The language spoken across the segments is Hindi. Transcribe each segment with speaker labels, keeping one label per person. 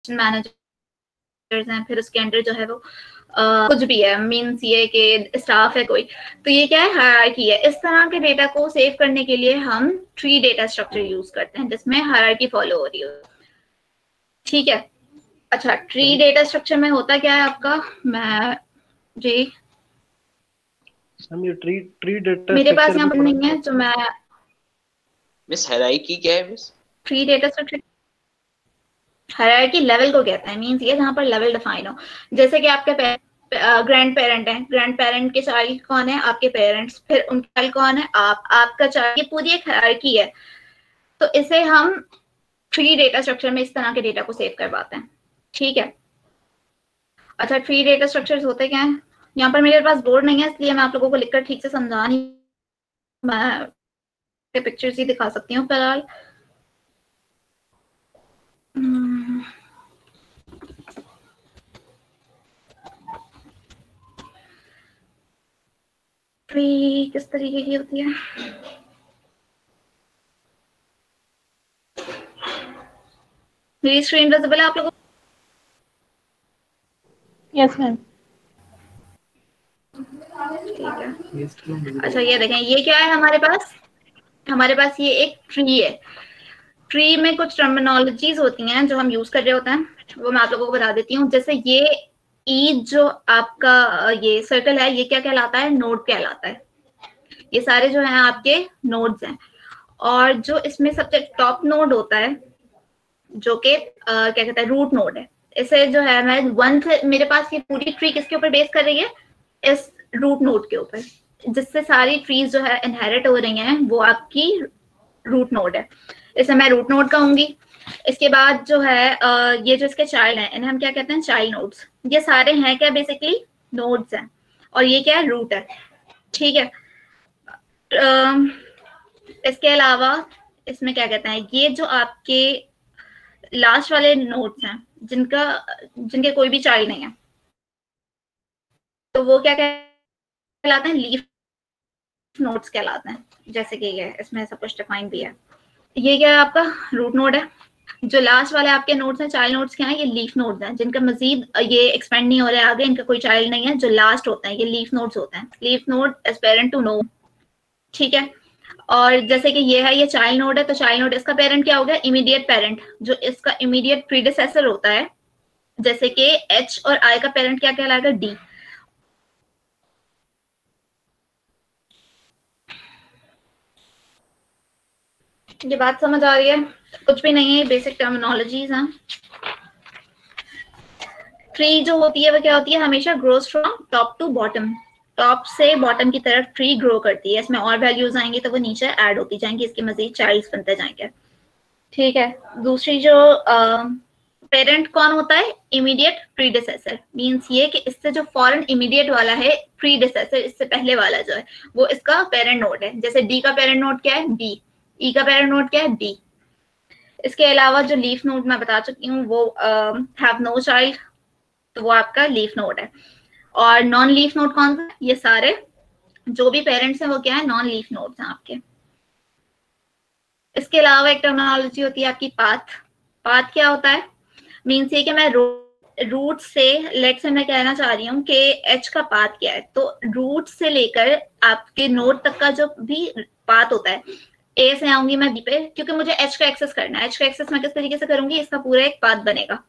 Speaker 1: मैनेजर्स हैं, फिर उसके अंडर जो है वो कुछ भी है, मीन्स ये कि स्टाफ है कोई, तो ये क्या है, हायरार्की है। इस तरह के डेटा को सेव करने के लिए हम ट्री डेटा स्ट्रक्चर यूज करते हैं जिसमें हायरार्की फॉलो हो रही हो। ठीक है, अच्छा ट्री डेटा स्ट्रक्चर में होता क्या है आपका, मैं जी
Speaker 2: हम ये ट्री डेटा
Speaker 1: मेरे पास
Speaker 2: स्ट्रक्चर
Speaker 1: यहाँ
Speaker 2: भी
Speaker 1: पर
Speaker 2: पढ़ा
Speaker 1: नहीं
Speaker 2: था
Speaker 1: है तो
Speaker 2: आपने?
Speaker 1: मैं
Speaker 3: मिस हायरार्की क्या है miss?
Speaker 1: Tree data structure hierarchy level को कहते हैं, मींस ये जहाँ पर लेवल डिफाइन हो। जैसे कि आपके ग्रैंड पेरेंट है, ग्रैंड पेरेंट के चाइल्ड कौन है, आपके पेरेंट्स, फिर उनका चाइल्ड कौन है, आपका चाइल्ड, ये पूरी एक हायरार्की है। तो इसे हम ट्री डेटा स्ट्रक्चर में इस तरह के डेटा को सेव करवाते हैं। ठीक है, अच्छा ट्री डेटा स्ट्रक्चर्स होते क्या है, यहाँ पर मेरे पास बोर्ड नहीं है इसलिए मैं आप लोगों को लिखकर ठीक से समझा नहीं, मैं पिक्चर्स ही दिखा सकती हूँ फिलहाल। ट्री किस तरीके की होती है, मेरी स्क्रीन विजिबल है आप लोगों को?
Speaker 4: Yes ma'am.
Speaker 1: ठीक है, अच्छा ये देखें, ये क्या है हमारे पास ये एक ट्री है। ट्री में कुछ टर्मिनोलॉजीज होती हैं जो हम यूज कर रहे होते हैं, वो मैं आप लोगों को बता देती हूँ। जैसे ये ई जो आपका ये सर्कल है, ये क्या कहलाता है, नोड कहलाता है। ये सारे जो हैं आपके नोड्स हैं, और जो इसमें सबसे टॉप नोड होता है जो कि क्या कहते हैं, रूट नोड है। इसे जो है मैं वन से, मेरे पास ये पूरी ट्री किसके ऊपर बेस कर रही है, इस रूट नोड के ऊपर, जिससे सारी ट्रीज जो है इनहेरिट हो रही हैं, वो आपकी रूट नोड है। इसे मैं रूट नोड कहूंगी। इसके बाद जो है ये जो इसके चाइल्ड हैं, इन्हें हम क्या कहते हैं, चाइल्ड नोड्स। ये सारे हैं क्या, बेसिकली नोड्स हैं, और ये क्या है, रूट है। ठीक है, इसके अलावा इसमें क्या कहते हैं, ये जो आपके लास्ट वाले नोड्स हैं जिनके कोई भी चाइल्ड नहीं है, तो वो क्या कहलाते हैं, लीफ नोड्स कहलाते हैं। जैसे कि ये इसमें सब कुछ डिफाइन भी है। ये क्या है, आपका रूट नोड है। जो लास्ट वाले आपके नोड्स हैं, चाइल्ड नोड्स क्या हैं, ये लीफ नोड्स हैं, जिनका मजीद ये एक्सपेंड नहीं हो रहा है आगे, इनका कोई चाइल्ड नहीं है। जो लास्ट होते हैं ये लीफ नोड्स होते हैं, leaf node edge parent to no. ठीक है, और जैसे कि ये है, ये चाइल्ड नोड है, तो चाइल्ड नोड इसका पेरेंट क्या हो गया, इमीडिएट पेरेंट, जो इसका इमीडिएट प्रीडिसेसर होता है। जैसे कि एच और आई का पेरेंट क्या कहलाएगा, डी। ये बात समझ आ रही है? कुछ भी नहीं है, बेसिक टर्मिनोलॉजीज हैं। ट्री जो होती है वो क्या होती है, हमेशा grows from top to bottom, top से बॉटम की तरफ ट्री ग्रो करती है। इसमें और वैल्यूज आएंगी तो वो नीचे ऐड होती जाएंगी, इसके मजीद चाइल्ड्स बनते जाएंगे। ठीक है, दूसरी जो पेरेंट कौन होता है, इमीडिएट प्रीडिसेसर, मींस ये कि इससे जो फॉरन इमीडिएट वाला है, प्रीडिसेसर इससे पहले वाला जो है, वो इसका पेरेंट नोड है। जैसे डी का पेरेंट नोड क्या है, बी। ई का पेरेंट नोड क्या है, बी। इसके अलावा जो लीफ नोड मैं बता चुकी हूँ, वो हैव नो चाइल्ड, तो वो आपका लीफ नोड है। और नॉन लीफ नोड कौन सा, ये सारे जो भी पेरेंट्स हैं वो क्या है, नॉन लीफ नोड्स हैं आपके। इसके अलावा एक टर्मिनोलॉजी होती है आपकी पाथ। पाथ क्या होता है, मीन्स ये कि मैं रूट से, लेट से मैं कहना चाह रही हूँ कि एच का पाथ क्या है, तो रूट से लेकर आपके नोड तक का जो भी पाथ होता है, ए से आऊंगी मैं बी पे, क्योंकि मुझे एच का एक्सेस करना है। एच का एक्सेस मैं किस तरीके से करूंगी, इसका पूरा एक पाथ बनेगा।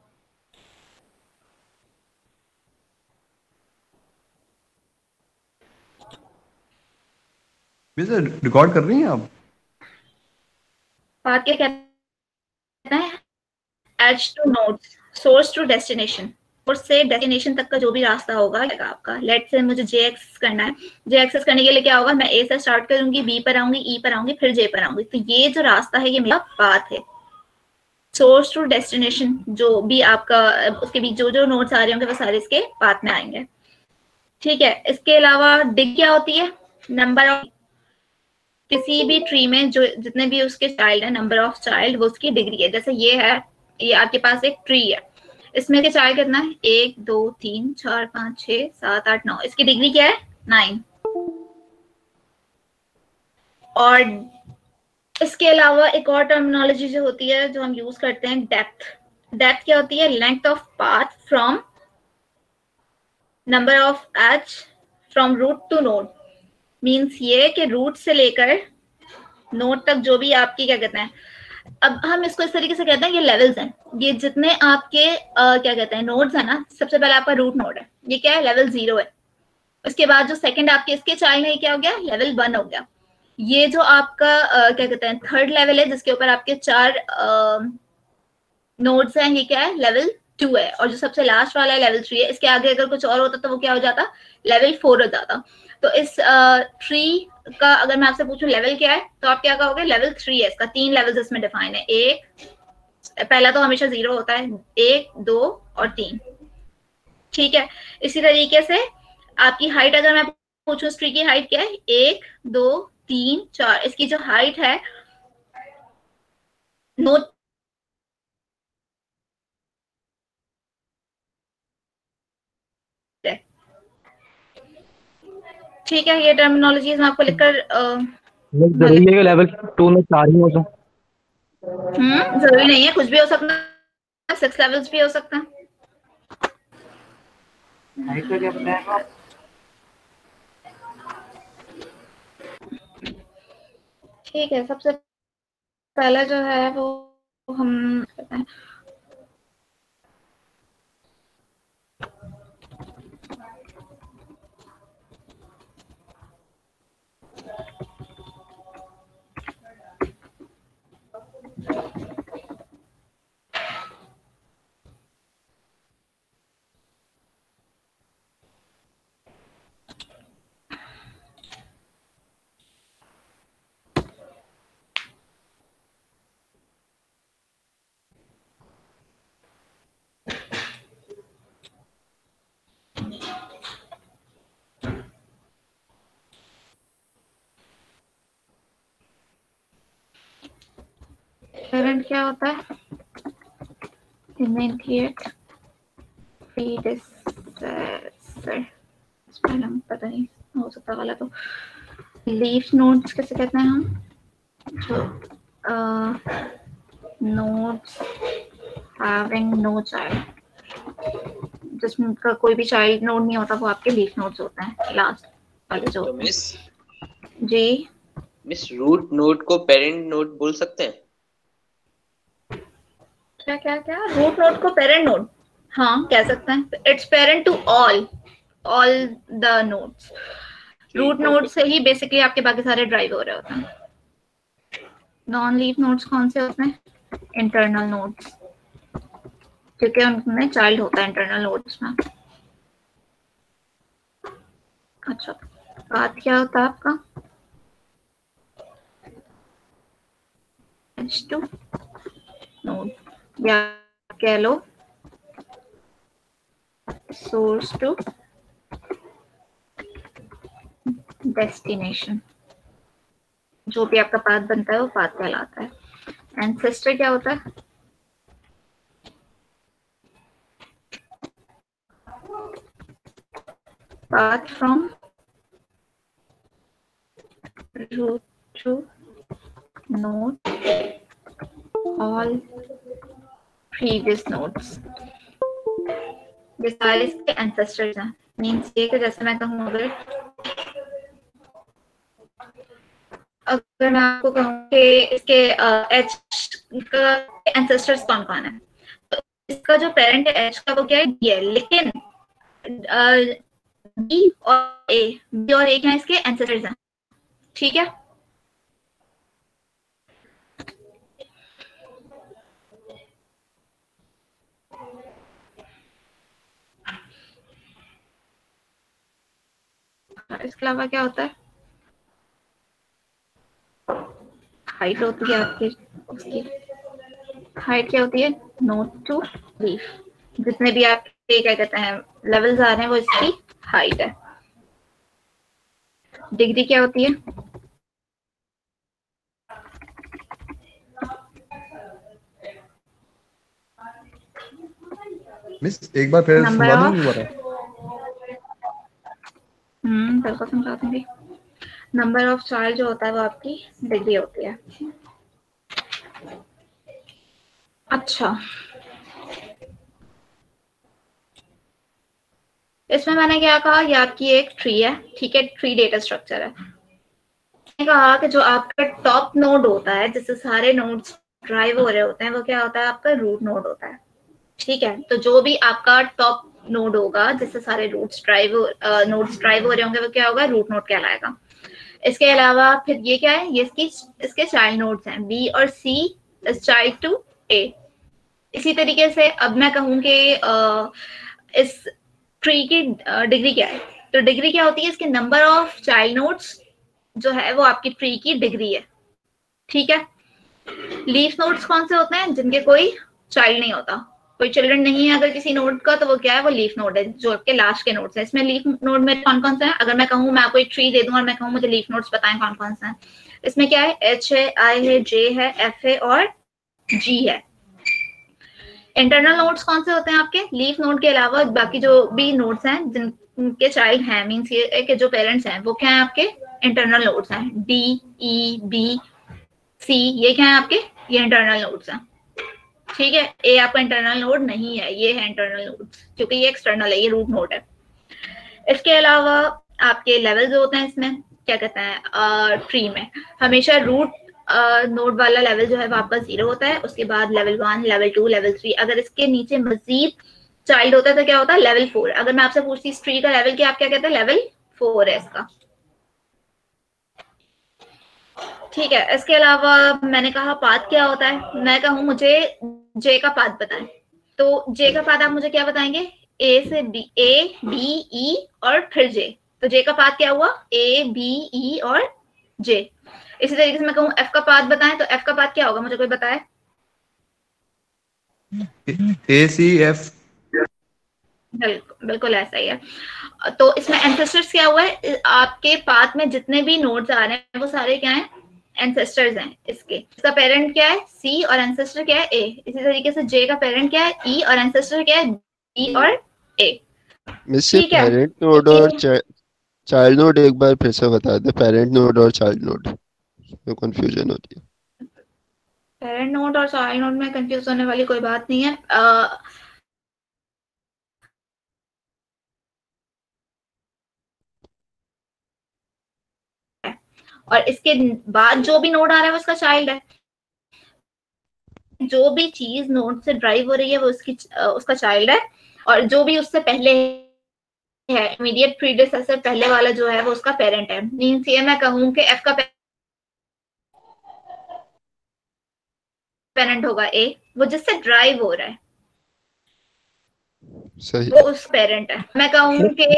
Speaker 5: रिकॉर्ड कर रही हैं आप?
Speaker 1: पाथ क्या कहते हैं, edge to nodes, source to destination, और से डेस्टिनेशन तक का जो भी रास्ता होगा आपका। लेट से मुझे जे एक्सेस करना है, जे एक्सेस करने के लिए क्या होगा, मैं ए से स्टार्ट करूंगी, बी पर आऊंगी, ई पर आऊंगी, फिर जे पर आऊंगी। तो ये जो रास्ता है ये मेरा पाथ है। सोर्स टू डेस्टिनेशन जो भी आपका, उसके बीच जो जो नोड्स आ रहे होंगे वो सारे इसके पाथ में आएंगे। ठीक है, इसके अलावा डिग क्या होती है, नंबर ऑफ, किसी भी ट्री में जो जितने भी उसके चाइल्ड है, नंबर ऑफ चाइल्ड, वो उसकी डिग्री है। जैसे ये है, ये आपके पास एक ट्री है, इसमें के चाइल्ड कितना है, 1 2 3 4 5 6 7 8 9, इसकी डिग्री क्या है, 9। और इसके अलावा एक और टर्मिनोलॉजी जो होती है जो हम यूज करते हैं, डेप्थ। डेप्थ क्या होती है? Length of path from number of edge from root to node. Means ये कि रूट से लेकर नोड तक जो भी आपकी क्या कहते हैं, अब हम इसको इस तरीके से कहते हैं, ये लेवल्स हैं। ये जितने आपके क्या कहते हैं नोड्स है ना, सबसे पहले आपका रूट नोड है, ये क्या है? लेवल 0 है। उसके बाद जो सेकंड आपके इसके चाइल्ड है, क्या हो गया? लेवल 1 हो गया। ये जो आपका क्या कहते हैं थर्ड लेवल है, जिसके ऊपर आपके 4 नोड्स हैं, ये क्या है? लेवल 2 है। और जो सबसे लास्ट वाला है लेवल 3 है। इसके आगे अगर कुछ और होता तो वो क्या हो जाता? लेवल 4 हो जाता। तो इस ट्री का अगर मैं आपसे पूछूं लेवल क्या है, तो आप क्या कहोगे? लेवल 3 है। इसका 3 लेवल्स इसमें डिफाइन है। एक, पहला तो हमेशा 0 होता है, 1, 2 और 3। ठीक है। इसी तरीके से आपकी हाइट अगर मैं पूछूं, इस ट्री की हाइट क्या है? 1, 2, 3, 4। इसकी जो हाइट है नोड ठीक है। ये टर्मिनोलॉजीज मैं आपको लिखकर
Speaker 2: जरूरी है कि लेवल 2 में 4 ही हो तो?
Speaker 1: जरूरी नहीं है, कुछ भी हो सकता है। 6 लेवल्स भी हो सकता है।
Speaker 2: हाइट का क्या बताया आप?
Speaker 1: ठीक है। सबसे पहला जो है वो हम पेरेंट क्या होता है? Immediate predecessor. पता नहीं, हो सकता गलत हो। लीफ नोड्स कैसे कहते हैं हम? जो नोड्स हैविंग नो चाइल्ड, जिसका कोई भी चाइल्ड नोड नहीं होता, वो आपके लीफ नोड्स होते हैं, लास्ट वाले जो
Speaker 3: तो
Speaker 1: होते
Speaker 3: मिस
Speaker 1: हैं। जी
Speaker 3: मिस रूट नोड को पेरेंट नोड बोल सकते हैं?
Speaker 1: क्या क्या क्या? रूट नोड को पेरेंट नोड? हाँ कह सकते हैं। It's parent to all the nodes. Root node से ही बेसिकली आपके बाकी सारे ड्राइव हो रहे होते हैं। नॉन लीफ नोड्स कौन से होते हैं? इंटरनल नोड्स, क्योंकि उनमें चाइल्ड होता है इंटरनल नोड्स में। अच्छा, बात क्या होता है आपका? H2 नोड, या कह लो सोर्स टू डेस्टिनेशन। जो भी आपका पाथ बनता है वो पाथ कहलाता है। एंसेस्टर क्या होता है? path from root to node all previous nodes। ये सारे इसके ancestors हैं। मीन्स ये कि जैसे मैं कहूँ, अगर मैं आपको कहूँ कि इसके H का ancestors कौन कौन है, तो इसका जो पेरेंट है H का वो क्या है? D है। लेकिन B और A, B और A क्या है? इसके ancestors हैं। ठीक है। इसके अलावा क्या होता है? हाइट होती है आपकी, उसकी हाइट क्या होती है? Node to leaf. जितने भी आपके क्या कहते हैं लेवल्स आ रहे हैं, वो इसकी हाइट है। डिग्री क्या होती है?
Speaker 5: मिस एक बार फिर
Speaker 1: नंबर
Speaker 5: सुना
Speaker 1: ऑफ,
Speaker 5: दूंगी दोबारा।
Speaker 1: बिल्कुल समझा दूंगी। नंबर ऑफ चाइल्ड जो होता है वो आपकी डिग्री होती है। अच्छा, इसमें मैंने क्या कहा, ये आपकी एक ट्री है, ठीक है, ट्री डेटा स्ट्रक्चर है। मैंने कहा कि जो आपका टॉप नोड होता है जिससे सारे नोड्स ड्राइव हो रहे होते हैं, वो क्या होता है, आपका रूट नोड होता है, ठीक है। तो जो भी आपका टॉप नोड होगा जिससे सारे नोड्स ड्राइव हो रहे होंगे, वो क्या होगा, रूट नोड कहलाएगा। इसके अलावा फिर ये क्या है, ये इसके चाइल्ड नोड्स हैं, बी और C is child to A. इसी तरीके से अब मैं कहूँ कि इस ट्री की डिग्री क्या है, तो डिग्री क्या होती है, इसके नंबर ऑफ चाइल्ड नोड्स जो है वो आपकी ट्री की डिग्री है, ठीक है। लीफ नोड्स कौन से होते हैं, जिनके कोई चाइल्ड नहीं होता, कोई चिल्ड्रन नहीं है अगर किसी नोड का, तो वो क्या है, वो लीफ नोड है, जो आपके लास्ट के नोड्स हैं। इसमें लीफ नोड में कौन कौन से हैं, अगर मैं कहूँ, मैं आपको एक ट्री दे दूं और मैं कहूँ मुझे लीफ नोड्स बताएं कौन कौन से हैं, इसमें क्या है, एच है, आई है, जे है, एफ है और जी है। इंटरनल नोड्स कौन से होते हैं आपके, लीफ नोड के अलावा बाकी जो भी नोड्स हैं जिनके चाइल्ड हैं, मीन्स ये कि जो पेरेंट्स हैं वो क्या है आपके इंटरनल नोड्स हैं, डी, ई, बी, सी, ये क्या है आपके, ये इंटरनल नोड्स हैं, ठीक है। ए आपका इंटरनल नोड नहीं है, ये है इंटरनल नोड, क्योंकि ये एक्सटर्नल है, ये रूट नोड है। इसके अलावा आपके लेवल जो होते हैं, इसमें क्या कहते हैं, ट्री में हमेशा रूट नोड वाला लेवल जो है वो आपका 0 होता है, उसके बाद लेवल 1, लेवल 2, लेवल 3, अगर इसके नीचे मजीद चाइल्ड होता है तो क्या होता है, लेवल 4। अगर मैं आपसे पूछती इस ट्री का लेवल क्या, आप क्या कहते हैं, लेवल 4 है इसका, ठीक है। इसके अलावा मैंने कहा पाथ क्या होता है, मैं कहूँ मुझे जे का पाथ बताएं, तो जे का पाथ आप मुझे क्या बताएंगे, ए से बी, ए, बी, ई और फिर जे, तो जे का पाथ क्या हुआ, ए, बी, ई और जे। इसी तरीके से मैं कहूँ एफ का पाथ बताएं, तो एफ का पाथ क्या होगा, मुझे कोई बताए।
Speaker 5: A C F.
Speaker 1: बिल्कुल बिल्कुल ऐसा ही है। तो इसमें एंसेस्टर्स क्या हुआ है, आपके पाथ में जितने भी नोड्स आ रहे हैं वो सारे क्या हैं, एंसेस्टर्स हैं इसके। इसका पेरेंट क्या है, सी, और एंसेस्टर क्या है, ए। इसी तरीके से जे का पेरेंट क्या है, ई, और एंसेस्टर क्या है, बी और ए,
Speaker 4: मिस
Speaker 1: ठीक है।
Speaker 4: पेरेंट नोड और चाइल्ड नोड एक बार फिर से बता दे, पेरेंट नोड और चाइल्ड नोड में कंफ्यूजन होती है।
Speaker 1: पेरेंट नोड और चाइल्ड नोड में कंफ्यूज होने वाली कोई बात नहीं है। और इसके बाद जो भी नोड आ रहा है वो उसका चाइल्ड है, जो भी चीज नोड से ड्राइव हो रही है वो उसका चाइल्ड है, और जो भी उससे पहले है, इमीडिएट प्रीडिसेसर पहले वाला जो है वो उसका पेरेंट है। मींस ये मैं कहूँ कि एफ का पेरेंट होगा ए, वो जिससे ड्राइव हो रहा है
Speaker 4: सही।
Speaker 1: वो उस पेरेंट है। मैं कहूँ कि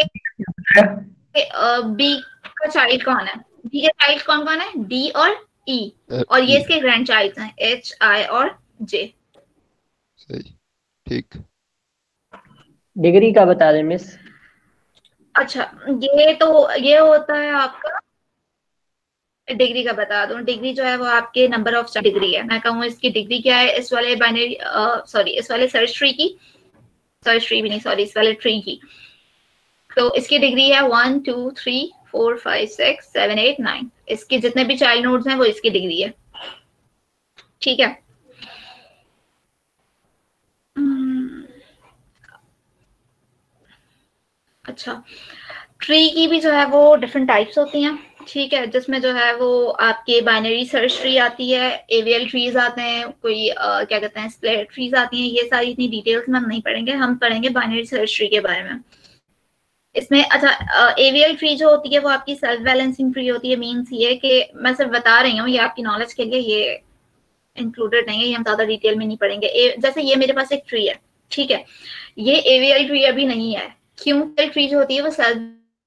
Speaker 1: बी का चाइल्ड कौन है, बी के चाइल्ड कौन कौन है, डी और ई, और ये इसके ग्रैंड चाइल्ड हैं, एच, आई और जे।
Speaker 4: सही, ठीक।
Speaker 2: डिग्री का बता दे मिस।
Speaker 1: अच्छा, ये होता है आपका, डिग्री का बता दूं, डिग्री जो है वो आपके नंबर ऑफ डिग्री है। मैं कहूँ इसकी डिग्री क्या है, इस वाले बाइनरी सॉरी इस वाले सर्च ट्री की, सर्च ट्री भी नहीं सॉरी, इस वाले ट्री की, तो इसकी डिग्री है 1, 2, 3, 4, 5, 6, 7, 8, 9। इसके जितने भी चाइल्ड नोड्स हैं वो इसकी डिग्री है, ठीक है। अच्छा, ट्री की भी जो है वो डिफरेंट टाइप्स होती हैं, ठीक है, जिसमें जो है वो आपके बाइनरी सर्च ट्री आती है, एवीएल ट्रीज आते हैं, कोई क्या कहते हैं स्प्लिट ट्रीज आती हैं। ये सारी इतनी डिटेल्स में हम नहीं पढ़ेंगे, हम पढ़ेंगे बाइनरी सर्च ट्री के बारे में। इसमें अच्छा, एवीएल ट्री जो होती है वो आपकी सेल्फ बैलेंसिंग ट्री होती है। मीन्स ये कि मैं सिर्फ बता रही हूँ, ये आपकी नॉलेज के लिए, ये इंक्लूडेड नहीं है, ये हम ज्यादा डिटेल में नहीं पढ़ेंगे। जैसे ये मेरे पास एक ट्री है, ठीक है, ये एवीएल ट्री अभी नहीं है, क्यों, ट्री जो होती है वो सेल्फ,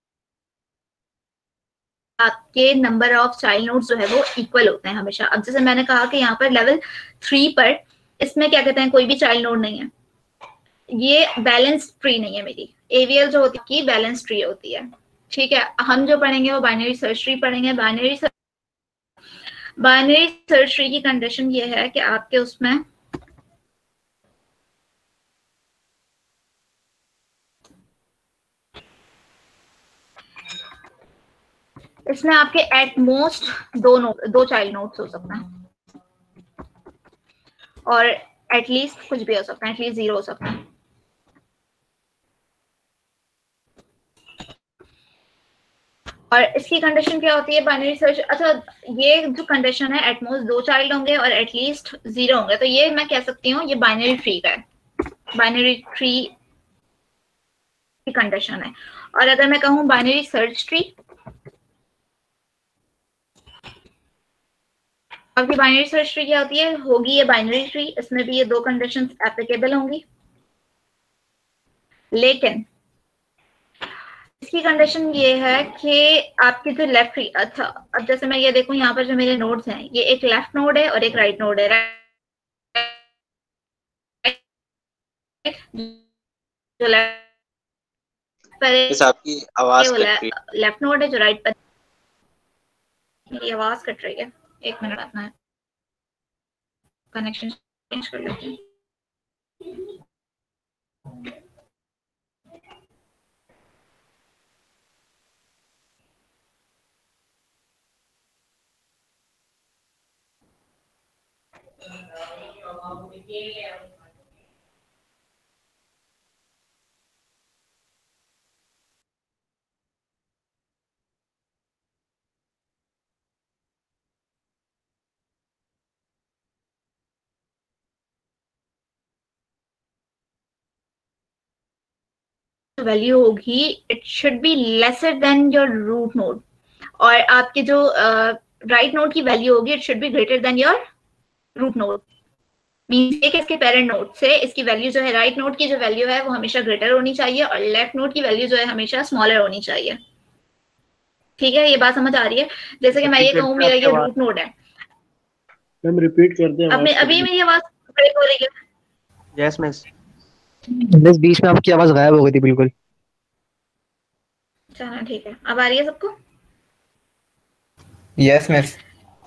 Speaker 1: आपके नंबर ऑफ चाइल्ड नोड्स जो है वो इक्वल होते हैं हमेशा। अब जैसे मैंने कहा कि यहाँ पर लेवल 3 पर इसमें क्या कहते हैं, कोई भी चाइल्ड नोड नहीं है, ये बैलेंस ट्री नहीं है मेरी। एवीएल जो होती है बैलेंस ट्री होती है, ठीक है। हम जो पढ़ेंगे वो बाइनरी सर्च ट्री पढ़ेंगे। बाइनरी सर्च ट्री की कंडीशन ये है कि आपके उसमें इसमें आपके एट मोस्ट दो चाइल्ड नोड्स हो सकते हैं, और एटलीस्ट कुछ भी हो सकता है, एटलीस्ट 0 हो सकता है। और इसकी कंडीशन क्या होती है बाइनरी सर्च? अच्छा, ये जो कंडीशन है एटमोस्ट 2 चाइल्ड होंगे और एटलीस्ट 0 होंगे, तो ये मैं कह सकती हूँ ये बाइनरी ट्री का है, बाइनरी ट्री की कंडीशन है। और अगर मैं कहूँ बाइनरी सर्च ट्री, आपकी बाइनरी सर्च ट्री क्या होती है? होगी ये बाइनरी ट्री, इसमें भी ये 2 कंडीशंस एप्लीकेबल होंगी, लेकिन इसकी कंडीशन ये है कि आपकी जो लेफ्ट ट्री, अच्छा अब जैसे मैं ये देखूं यहाँ पर जो मेरे नोड्स हैं, ये एक लेफ्ट नोड है और एक राइट नोड है, जो लेफ्ट पर
Speaker 3: मिस आपकी आवाज
Speaker 1: वो
Speaker 3: कट रही है।
Speaker 1: लेफ्ट नोड है, जो राइट पर, मेरी आवाज कट रही है, एक मिनट अपना कनेक्शन चेंज कर लेते हैं। वैल्यू होगी it should be lesser than your root node, और आपके जो राइट नोड की वैल्यू होगी it should be greater than your root node. Means एक इसके पेरेंट नोड से इसकी वैल्यू जो है, राइट नोड की जो वैल्यू है वो हमेशा ग्रेटर होनी चाहिए और लेफ्ट नोड की वैल्यू जो है हमेशा स्मॉलर होनी चाहिए। ठीक है, ये बात समझ आ रही है? जैसे कि मैं ये कहूँ मेरा ये रूट नोड है,
Speaker 6: मैम रिपीट कर दें,
Speaker 1: अब अभी मेरी आवाज ब्रेक हो रही है?
Speaker 2: Yes miss. मिस बीच में आपकी आवाज गायब हो गई थी बिल्कुल।
Speaker 1: चलो ठीक है, अब आ रही है सबको?
Speaker 7: Yes miss.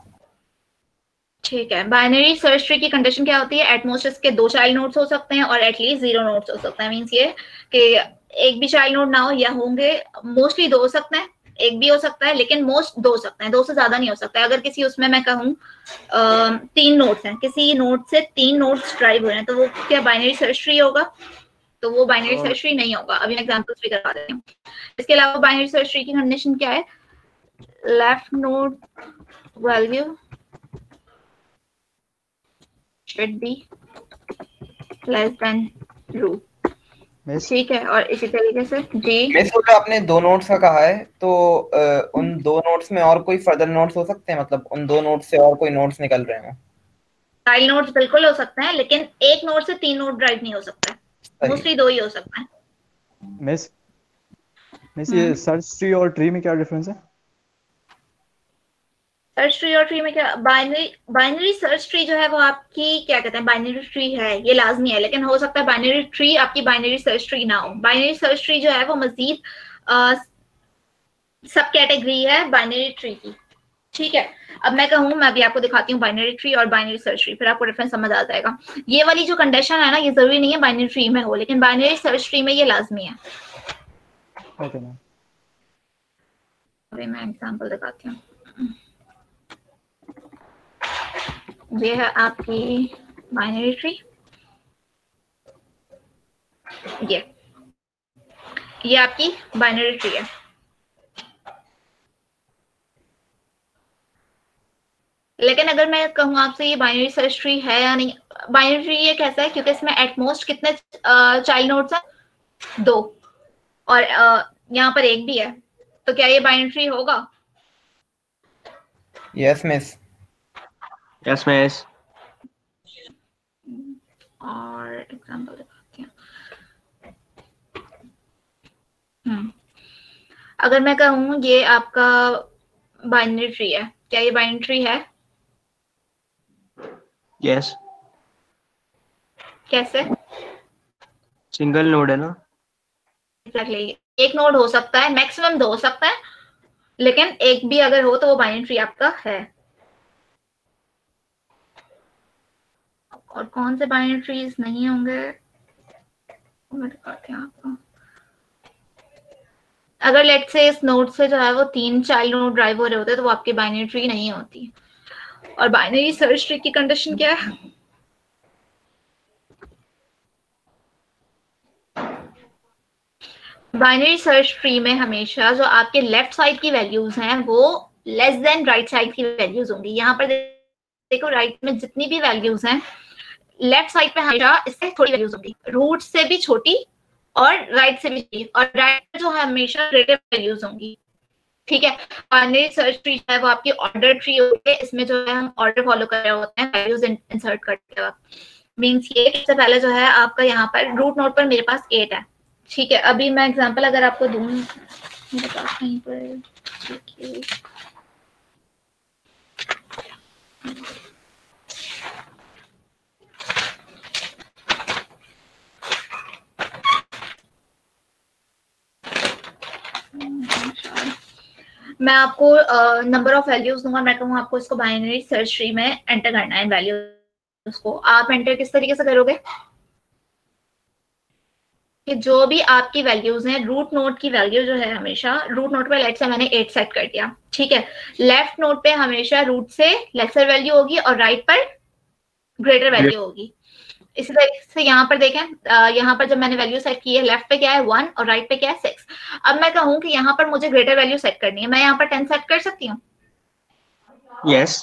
Speaker 1: ठीक है, बाइनरी सर्च ट्री की कंडीशन क्या होती है? एटमोस्ट इसके 2 चाइल्ड नोड्स हो सकते हैं और एटलीस्ट 0 नोड्स हो सकते हैं। मींस ये कि एक भी चाइल्ड नोड ना हो, या होंगे मोस्टली 2 हो सकते हैं, एक भी हो सकता है, लेकिन मोस्ट 2 हो सकते हैं, 2 से ज्यादा नहीं हो सकता है। अगर किसी उसमें मैं कहूँ 3 नोड्स हैं, किसी नोड से 3 नोड्स ड्राइव हो रहे हैं, तो वो क्या बाइनरी सर्च ट्री होगा? तो वो बाइनरी सर्च ट्री नहीं होगा। अभी मैं एग्जांपल्स भी करवा देती हूँ। इसके अलावा बाइनरी सर्च ट्री की कंडीशन क्या है? Left node value should be less than root। ठीक है, और इसी तरीके से जी
Speaker 7: मिस जो आपने 2 नोट्स का कहा है, तो उन 2 नोट्स में और कोई फर्दर नोट्स हो सकते हैं? मतलब उन 2 नोट्स से और कोई नोट्स निकल रहे हैं?
Speaker 1: चाइल्ड नोड्स बिल्कुल हो सकते हैं, लेकिन एक नोड से 3 नोड ड्राइव नहीं हो सकता है, मोस्टली 2 ही हो सकता है।
Speaker 8: मिस ये सर्च ट्री और ट्री में क्या डिफरेंस है?
Speaker 1: सर्च ट्री और ट्री में क्या? बाइनरी सर्च ट्री जो है वो आपकी क्या कहते हैं, बाइनरी ट्री है, ये लाजमी है, लेकिन हो सकता है बाइनरी ट्री आपकी बाइनरी सर्च ट्री ना हो। बाइनरी सर्च ट्री जो है वो मजीद सब कैटेगरी है बाइनरी ट्री की। ठीक है, अब मैं कहूँ, मैं अभी आपको दिखाती हूँ बाइनरी ट्री और बाइनरी सर्च ट्री, फिर आपको डिफरेंस समझ आ जाएगा। ये वाली जो कंडीशन है ना, ये जरूरी नहीं है बाइनरी ट्री में हो, लेकिन बाइनरी सर्च ट्री में ये लाजमी है।
Speaker 8: Okay ma'am.
Speaker 1: अभी मैं एग्जांपल दिखाती हूँ। ये है आपकी बाइनरी ट्री, ये आपकी बाइनरी ट्री है। लेकिन अगर मैं कहूँ आपसे ये बाइनरी सर्च ट्री है या नहीं, बाइनरी ट्री ये कैसा है? क्योंकि इसमें एटमोस्ट कितने चाइल्ड नोड्स हैं? 2, और यहाँ पर एक भी है, तो क्या ये बाइनरी ट्री होगा?
Speaker 7: Yes miss.
Speaker 2: Yes miss.
Speaker 1: और एग्जांपल दिखाती हूँ। अगर मैं कहूँ ये आपका बाइनरी ट्री है, क्या ये बाइनरी ट्री है?
Speaker 2: यस।
Speaker 1: कैसे?
Speaker 2: सिंगल नोड है ना?
Speaker 1: एग्जैक्टली, एक नोड हो सकता है, मैक्सिमम 2 हो सकता है, लेकिन एक भी अगर हो तो वो बाइनरी ट्री आपका है। और कौन से बाइनरी ट्रीज नहीं होंगे मैं दिखाती हूँ आपको। अगर लेट से इस नोड से जो है वो 3 चाइल्ड नोड ड्राइव हो रहे होते तो वो आपकी बाइनरी ट्री नहीं होती। और बाइनरी सर्च ट्री की कंडीशन क्या है? बाइनरी सर्च ट्री में हमेशा जो आपके लेफ्ट साइड की वैल्यूज हैं वो लेस देन राइट साइड की वैल्यूज होंगी। यहाँ पर देखो राइट में जितनी भी वैल्यूज हैं लेफ्ट साइड पे हमेशा इससे थोड़ी वैल्यूज होंगी, रूट से भी छोटी और राइट से भी छोटी, और राइट पे जो है हमेशा ग्रेटर वैल्यूज होंगी। ठीक है, बाइनरी सर्च ट्री जो है वो आपकी ऑर्डर ट्री होती है, इसमें जो है हम ऑर्डर फॉलो कर रहे होते हैं वैल्यूज इंसर्ट करते वक्त। मीन्स ये सबसे पहले जो है आपका यहाँ पर रूट नोड पर मेरे पास 8 है। ठीक है, अभी मैं एग्जांपल अगर आपको दूं मेरे पास कहीं पर, देखिए मैं आपको नंबर ऑफ वैल्यूज दूंगा, मैं कहूँ आपको इसको बाइनरी सर्च ट्री में एंटर करना है वैल्यूज को। आप एंटर किस तरीके से करोगे कि जो भी आपकी वैल्यूज हैं, रूट नोड की वैल्यू जो है हमेशा रूट नोड पे लेट से मैंने 8 सेट कर दिया। ठीक है, लेफ्ट नोड पे हमेशा रूट से लेसर वैल्यू होगी और राइट पर ग्रेटर वैल्यू होगी। इसी तरीके से यहाँ पर देखें, यहाँ पर जब मैंने वैल्यू सेट की है लेफ्ट पे क्या है 1 और राइट पे क्या है 6। अब मैं कहूँ कि यहाँ पर मुझे ग्रेटर वैल्यू सेट करनी है, मैं यहाँ पर 10 सेट कर सकती हूँ?
Speaker 2: यस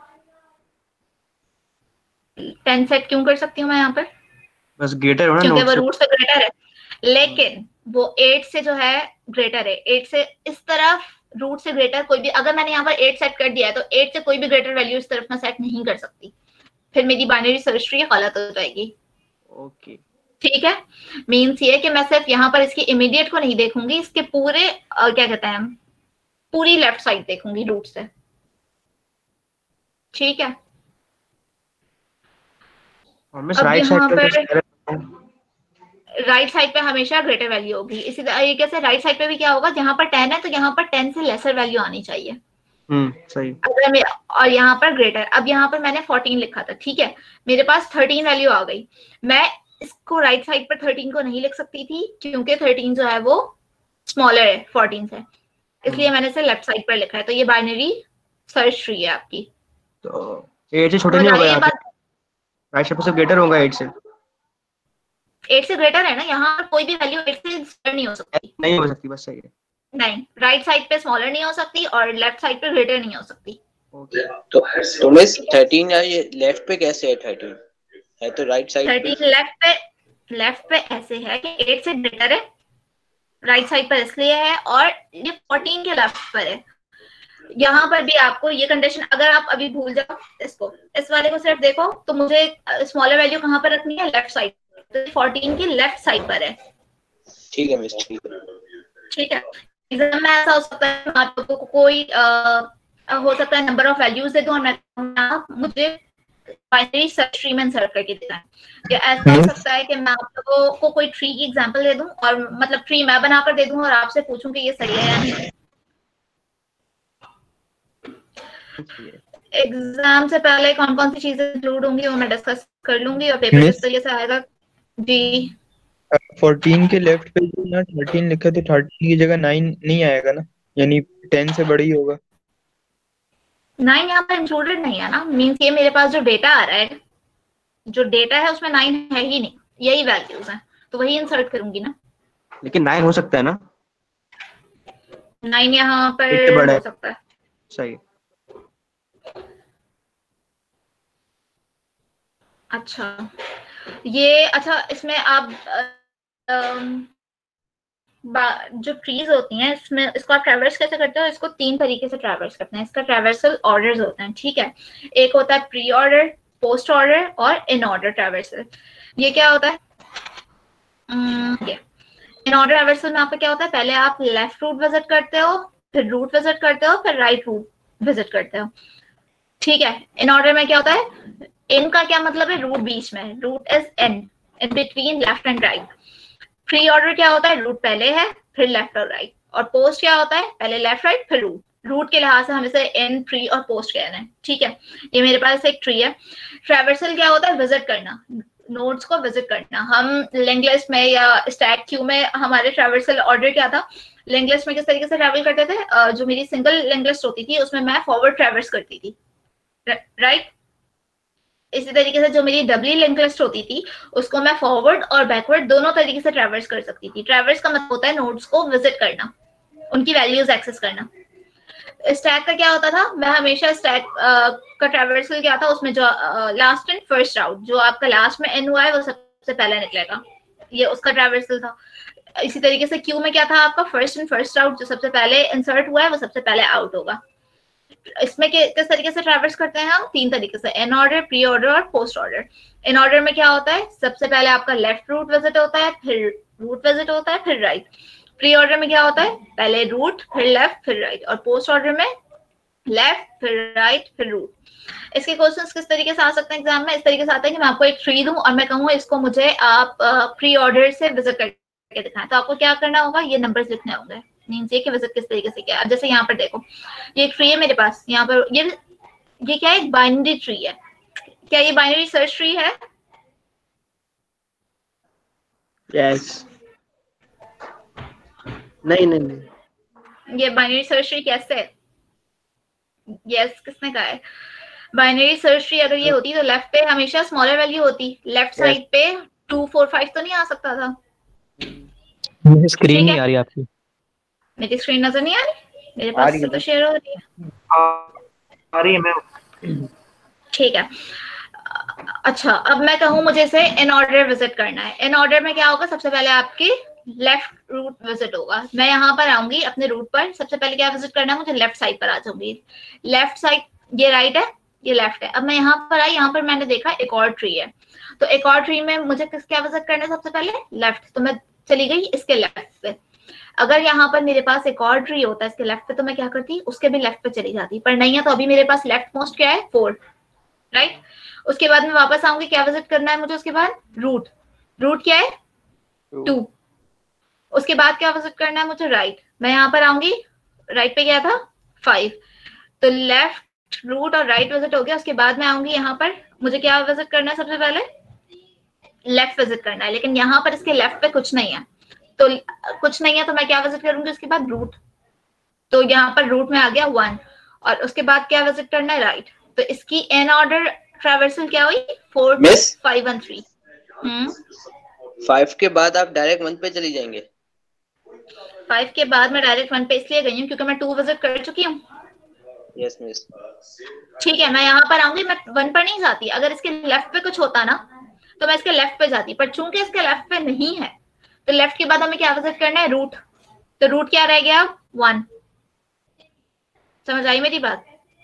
Speaker 1: 10 सेट क्यों कर सकती हूँ मैं यहाँ पर?
Speaker 2: बस ग्रेटर होना,
Speaker 1: क्योंकि वो रूट से ग्रेटर है, लेकिन वो 8 से जो है ग्रेटर है। 8 से इस तरफ रूट से ग्रेटर कोई भी, अगर मैंने यहाँ पर 8 सेट कर दिया है तो 8 से कोई भी ग्रेटर वैल्यू इस तरफ मैं सेट नहीं कर सकती, फिर मेरी बाइनरी सर्च ट्री गलत हो जाएगी।
Speaker 2: ओके
Speaker 1: ठीक है, मीन्स ये कि मैं सिर्फ यहाँ पर इसकी इमीडिएट को नहीं देखूंगी, इसके पूरे क्या कहते हैं पूरी लेफ्ट साइड देखूंगी रूट से। ठीक है, अब यहाँ पर राइट साइड पे हमेशा ग्रेटर वैल्यू होगी। इसी तरीके से राइट साइड पे भी क्या होगा, जहां पर 10 है तो यहाँ पर 10 से लेसर वैल्यू आनी चाहिए।
Speaker 2: सही।
Speaker 1: अगर मैं और यहाँ पर ग्रेटर, अब यहाँ पर मैंने 14 लिखा था, ठीक है, मेरे पास 13 वैल्यू आ गई। मैं इसको राइट साइड पर 13 को नहीं लिख सकती थी क्योंकि 13 जो है वो स्मॉलर है 14 से, इसलिए मैंने इसे लेफ्ट साइड पर लिखा है। तो ये बाइनरी सर्च ट्री है आपकी।
Speaker 2: तो 8 से छोटा नहीं होगा यहाँ पे, राइट साइड पे सब ग्रेटर होगा 8 से।
Speaker 1: 8 से ग्रेटर है ना, यहाँ पर कोई भी वैल्यू 8 से स्मॉलर नहीं हो सकती।
Speaker 2: नहीं हो सकती, बस सही है।
Speaker 1: नहीं, राइट साइड पे स्मॉलर नहीं हो सकती और लेफ्ट साइड पे ग्रेटर नहीं हो सकती।
Speaker 3: तो मिस 13 है, ये लेफ्ट पे कैसे है? 13 है तो राइट साइड
Speaker 1: 13 लेफ्ट पे ऐसे है कि 8 से ग्रेटर है, राइट साइड पर इसलिए है, और ये 14 के लेफ्ट पर है। यहाँ पर भी आपको ये कंडीशन, अगर आप अभी भूल जाओ इसको, इस वाले को सिर्फ देखो तो मुझे स्मॉलर वैल्यू कहाँ पर रखनी है, लेफ्ट साइड, तो 14 की लेफ्ट साइड पर है।
Speaker 3: ठीक है मिस, ठीक है।
Speaker 1: ठीक है, एग्जाम में ऐसा हो सकता है आप लोगों को कोई हो सकता है नंबर ऑफ वैल्यूज दे दूं और मैं मुझे बाइनरी सर्च ट्री में इंसर्ट करके देना है, या ऐसा हो सकता है कि मैं आप लोगों को कोई ट्री की एग्जांपल दे दूं और मतलब ट्री मैं बनाकर दे दूं और आपसे पूछूं कि ये सही है या नहीं। एग्जाम से पहले कौन कौन सी चीजें इंक्लूड होंगी वो मैं डिस्कस कर लूंगी और पेपर किस तरीके से आएगा। जी
Speaker 9: 14 के लेफ्ट पे जो ना 13 लिखा तो 13 की जगह 9 नहीं आएगा ना, यानी 10 से बड़ा ही होगा।
Speaker 1: 9 यहाँ पर इंक्लूडेड नहीं है ना, मीन्स ये मेरे पास जो डेटा आ रहा है, जो डेटा है उसमें 9 है ही नहीं, यही वैल्यूज हैं, तो वही इंसर्ट करूंगी ना।
Speaker 2: लेकिन 9 हो सकता है ना,
Speaker 1: 9 यहाँ पर हो सकता है।
Speaker 2: सही।
Speaker 1: अच्छा ये, अच्छा इसमें आप जो ट्रीज होती हैं इसमें इसको आप ट्रैवर्स कैसे करते हो, इसको 3 तरीके से ट्रैवर्स करते हैं। इसका ट्रैवर्सल ऑर्डर्स होते हैं, ठीक है, एक होता है प्री ऑर्डर, पोस्ट ऑर्डर और इन ऑर्डर ट्रैवर्सल। ये क्या होता है, इन ऑर्डर ट्रैवर्सल में आपका क्या होता है, पहले आप लेफ्ट रूट विजिट करते हो, फिर रूट विजिट करते हो, फिर राइट रूट विजिट करते हो। ठीक है, इन ऑर्डर में क्या होता है, इन का क्या मतलब है, रूट बीच में, root is in between left and right. Pre order क्या होता है, रूट पहले है फिर लेफ्ट और राइट, और पोस्ट क्या होता है, पहले लेफ्ट राइट फिर रूट। रूट के लिहाज से हम इसे इन, प्री और पोस्ट कह रहे हैं। ठीक है, ये मेरे पास एक ट्री है। ट्रैवर्सल क्या होता है, विजिट करना, नोड्स को विजिट करना। हम लिंक लिस्ट में या स्टैक क्यू में हमारे ट्रैवर्सल ऑर्डर क्या था, लिंक लिस्ट में किस तरीके से ट्रैवल करते थे, जो मेरी सिंगल लिंक लिस्ट होती थी उसमें मैं फॉरवर्ड ट्रैवर्स करती थी, राइट। इसी तरीके से जो मेरी डबली लिंक लिस्ट होती थी उसको मैं फॉरवर्ड और बैकवर्ड दोनों तरीके से ट्रैवर्स कर सकती थी। ट्रैवर्स का मतलब होता है नोड्स को विजिट करना, उनकी वैल्यूज एक्सेस करना। स्टैक का क्या होता था, मैं हमेशा स्टैक का ट्रैवर्सल क्या था, उसमें जो लास्ट एंड फर्स्ट आउट, जो आपका लास्ट में एन हुआ है वो सबसे पहले निकलेगा, ये उसका ट्रैवर्सल था। इसी तरीके से क्यू में क्या था आपका, फर्स्ट एंड फर्स्ट आउट, जो सबसे पहले इंसर्ट हुआ है वो सबसे पहले आउट होगा। इसमें किस तरीके से ट्रैवर्स करते हैं हम, 3 तरीके से, इन ऑर्डर, प्री ऑर्डर और पोस्ट ऑर्डर। इन ऑर्डर में क्या होता है, सबसे पहले आपका लेफ्ट रूट विजिट होता है, फिर रूट विजिट होता है, फिर राइट। प्री ऑर्डर में क्या होता है, पहले रूट, फिर लेफ्ट, फिर राइट। और पोस्ट ऑर्डर में लेफ्ट, फिर राइट, फिर रूट। इसके क्वेश्चंस किस तरीके से आ सकते हैं एग्जाम में, इस तरीके से आता है कि मैं आपको एक ट्री दूं और मैं कहूँ इसको मुझे आप प्री ऑर्डर से विजिट करके दिखाएं, तो आपको क्या करना होगा, ये नंबर्स लिखने होंगे, मींस ये कि विजिट किस तरीके से क्या है। जैसे यहाँ पर देखो, ये एक ट्री है मेरे पास, यहाँ पर ये क्या है, एक बाइनरी ट्री है। क्या ये बाइनरी सर्च ट्री है?
Speaker 2: यस। नहीं नहीं नहीं।
Speaker 1: ये बाइनरी सर्च ट्री कैसे है? यस किसने कहा है? बाइनरी सर्च ट्री अगर ये होती तो लेफ्ट पे हमेशा स्मॉलर वैल्यू होती, लेफ्ट साइड पे 2 4 5 तो नहीं आ सकता था।
Speaker 2: मुझे स्क्रीन नहीं आ रही आपकी।
Speaker 1: मेरी स्क्रीन नजर नहीं आ रही, मेरे पास से तो शेयर हो रही है।
Speaker 6: आ रही है मैं।
Speaker 1: ठीक है, अच्छा अब मैं कहूँ मुझे इसे इन ऑर्डर विजिट करना है। इन ऑर्डर में क्या होगा, सबसे पहले आपकी लेफ्ट रूट विजिट होगा। मैं यहाँ पर आऊंगी अपने रूट पर, सबसे पहले क्या विजिट करना है मुझे, लेफ्ट साइड पर आ जाऊंगी। लेफ्ट साइड, ये राइट है, ये लेफ्ट है। अब मैं यहाँ पर आई, यहाँ पर मैंने देखा एक और ट्री है, तो एक और ट्री में मुझे क्या विजिट करना है, सबसे पहले लेफ्ट, तो मैं चली गई इसके लेफ्ट पे। अगर यहाँ पर मेरे पास एक और ट्री होता है इसके लेफ्ट पे, तो मैं क्या करती, उसके भी लेफ्ट पे चली जाती, पर नहीं है तो अभी मेरे पास लेफ्ट मोस्ट क्या है, 4, राइट। उसके बाद मैं वापस आऊंगी, क्या विजिट करना है मुझे, उसके बाद रूट, रूट क्या है 2। उसके बाद क्या विजिट करना है मुझे, राइट। मैं यहाँ पर आऊंगी, राइट पे क्या था 5, तो लेफ्ट, रूट और राइट विजिट हो गया। उसके बाद मैं आऊंगी यहाँ पर, मुझे क्या विजिट करना है, सबसे पहले लेफ्ट विजिट करना है, लेकिन यहाँ पर इसके लेफ्ट पे कुछ नहीं है, तो कुछ नहीं है तो मैं क्या विजिट करूंगी, उसके बाद रूट, तो यहाँ पर रूट में आ गया 1, और उसके बाद क्या विजिट करना है, राइट। तो इसकी एन ऑर्डर ट्रैवर्सल क्या हुई, 4 5 1 3।
Speaker 3: 5 के बाद आप डायरेक्ट 1 पे चली जाएंगे?
Speaker 1: 5 के बाद मैं डायरेक्ट 1 पे इसलिए गई हूँ क्योंकि मैं 2 विजिट कर चुकी हूँ।
Speaker 3: Yes miss.
Speaker 1: ठीक है, मैं यहाँ पर आऊंगी, मैं 1 पर नहीं जाती। अगर इसके लेफ्ट पे कुछ होता ना तो मैं इसके लेफ्ट पे जाती, पर चूंकि इसके लेफ्ट पे नहीं है तो लेफ्ट के बाद हमें क्या विजिट करना है, रूट। तो रूट क्या रह गया, 1। समझ आई मेरी बात?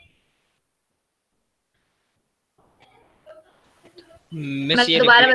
Speaker 1: मैं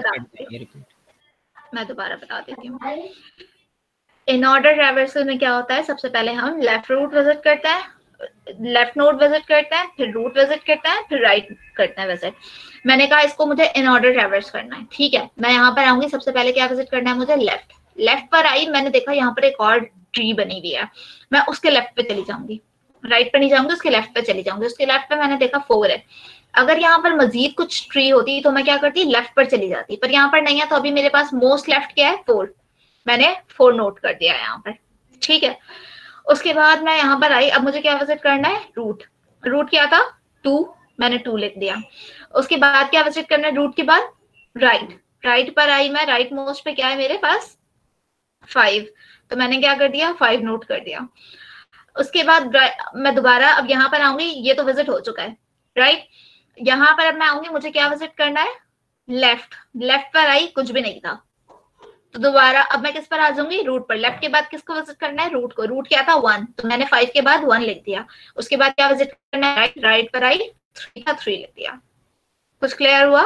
Speaker 1: दोबारा बता देती हूँ। इन ऑर्डर ट्रैवर्सल में क्या होता है, सबसे पहले हम लेफ्ट रूट विजिट करते हैं, लेफ्ट नोड विजिट करते हैं, फिर रूट विजिट करते हैं, फिर राइट करते हैं विजिट। मैंने कहा इसको मुझे इन ऑर्डर ट्रैवर्स करना है, ठीक है। मैं यहाँ पर आऊंगी, सबसे पहले क्या विजिट करना है मुझे, लेफ्ट। लेफ्ट पर आई, मैंने देखा यहाँ पर एक और ट्री बनी हुई है, मैं उसके लेफ्ट पे चली जाऊंगी, राइट पे नहीं जाऊंगी, उसके लेफ्ट पे चली जाऊंगी। उसके लेफ्ट पे मैंने देखा 4 है। अगर यहाँ पर मजीद कुछ ट्री होती तो मैं क्या करती, लेफ्ट पर चली जाती, पर यहाँ पर नहीं है तो अभी मेरे पास मोस्ट लेफ्ट क्या है, 4। मैंने 4 नोट कर दिया है यहाँ पर, ठीक है। उसके बाद मैं यहाँ पर आई, अब मुझे क्या विजिट करना है, रूट। रूट क्या था 2, मैंने 2 लिख दिया। उसके बाद क्या विजिट करना है, रूट के बाद राइट। राइट पर आई मैं, राइट मोस्ट पे क्या है मेरे पास 5, तो मैंने क्या कर दिया 5 नोट कर दिया। उसके बाद मैं दोबारा अब यहाँ पर आऊंगी, ये तो विजिट हो चुका है, राइट। यहाँ पर अब मैं आऊंगी, मुझे क्या विजिट करना है, लेफ्ट। लेफ्ट पर आई, कुछ भी नहीं था, तो दोबारा अब मैं किस पर आ जाऊंगी, रूट पर। लेफ्ट के बाद किसको विजिट करना है, रूट को। रूट क्या था 1, तो मैंने 5 के बाद 1 लिख दिया। उसके बाद क्या विजिट करना है, राइट। राइट पर आई, 3 था, 3 लिख दिया। कुछ क्लियर हुआ?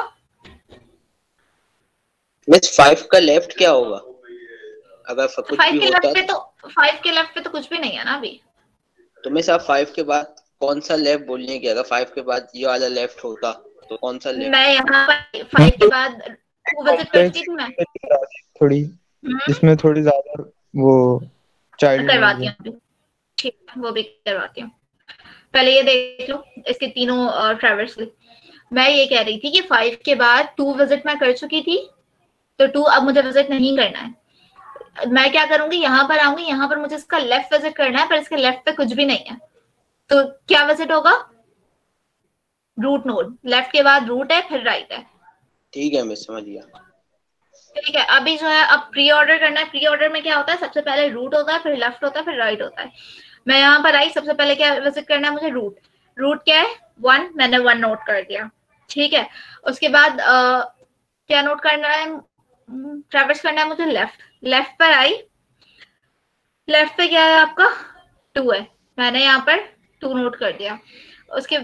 Speaker 3: मिस 5 का लेफ्ट क्या होगा? अगर कुछ
Speaker 1: 5
Speaker 3: भी
Speaker 1: के
Speaker 3: होता
Speaker 1: लेफ्ट पे तो 5 के लेफ्ट पे तो कुछ भी नहीं है ना अभी।
Speaker 3: तो मिस आप 5 के बाद कौन सा लेफ्ट बोलने की, अगर 5 के बाद ये वाला लेफ्ट होता तो कौन सा लेफ्ट?
Speaker 1: मैं यहाँ पर 5 के बाद विजिट कर चुकी थी मैं
Speaker 9: थोड़ी, इसमें थोड़ी ज्यादा वो चाइल्ड
Speaker 1: करवाती हूँ, ठीक है, वो भी करवाती हूँ। पहले ये देख लो इसके तीनों ट्रैवर्सल। मैं ये कह रही थी कि 5 के बाद 2 विजिट मैं कर चुकी थी, तो 2 अब मुझे विजिट नहीं करना है। मैं क्या करूंगी, यहाँ पर आऊंगी, यहाँ पर मुझे इसका लेफ्ट विजिट करना है, पर इसके लेफ्ट पे कुछ भी नहीं है, तो क्या विजिट होगा, रूट नोड, लेफ्ट के बाद रूट है फिर राइट है।
Speaker 3: ठीक है, मैं समझ गया।
Speaker 1: ठीक है, अभी जो है अब प्री ऑर्डर करना है। प्री ऑर्डर में क्या होता है, सबसे पहले रूट होता है, फिर लेफ्ट होता है, फिर राइट होता है। मैं यहाँ पर आई, सबसे पहले क्या विजिट करना है मुझे, रूट। रूट क्या है, 1, मैंने 1 नोट कर दिया। ठीक है, उसके बाद क्या नोट करना है, ट्रैवर्स करना है मुझे लेफ्ट। लेफ्ट पर आई, लेफ्ट पे क्या है आपका 2 है, मैंने यहाँ पर 2 नोट कर दिया। उसके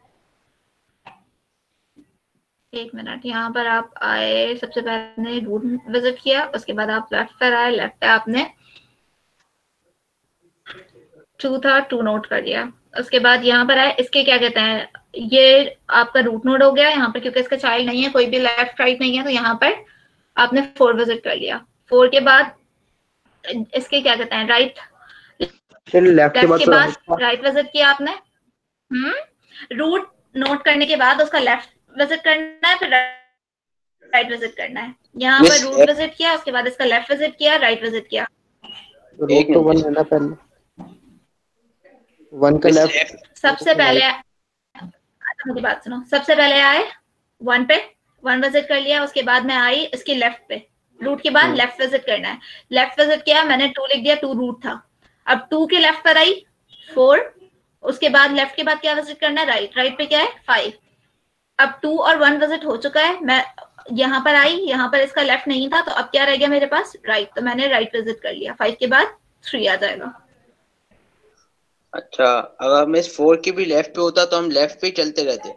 Speaker 1: एक मिनट, यहाँ पर आप आए, सबसे पहले रूट विजिट किया, उसके बाद आप लेफ्ट पर आए, लेफ्ट पे आपने 2 था, 2 नोट कर दिया। उसके बाद यहाँ पर आए, इसके क्या कहते हैं, ये आपका रूट नोड हो गया यहाँ पर, क्योंकि इसका चाइल्ड नहीं है, कोई भी लेफ्ट राइट नहीं है, तो यहाँ पर आपने 4 विजिट कर लिया। 4 के बाद इसके क्या कहते हैं, राइट,
Speaker 2: फिर लेफ्ट के
Speaker 1: लेफ्ट के
Speaker 2: बाद
Speaker 1: बाद राइट विजिट किया आपने। रूट नोट करने के बाद उसका लेफ्ट विजिट करना है, फिर राइट विजिट करना है। यहाँ पर रूट विजिट किया, उसके बाद इसका लेफ्ट विजिट किया, राइट विजिट किया।
Speaker 2: रूट तो 1 है ना, पहले 1 का लेफ्ट।
Speaker 1: सबसे पहले मुझे बात सुनो, सबसे पहले आए 1 पे, 1 विजिट कर लिया। उसके बाद मैं आई इसके लेफ्ट पे, रूट के बाद लेफ्ट विजिट करना है। लेफ्ट विजिट किया, मैंने 2 लिख दिया, 2 रूट था। अब 2 के लेफ्ट पर आई 4, उसके बाद लेफ्ट के बाद क्या विजिट करना है, राइट। राइट पे क्या है 5। अब 2 और 1 विजिट हो चुका है, मैं यहाँ पर आई, यहाँ पर इसका लेफ्ट नहीं था, तो अब क्या रह गया मेरे पास, राइट। तो मैंने राइट विजिट कर लिया। 5 के बाद 3 आ जाएगा।
Speaker 3: अच्छा, अगर मैं 4 के भी लेफ्ट पे होता तो हम लेफ्ट पे ही चलते रहते।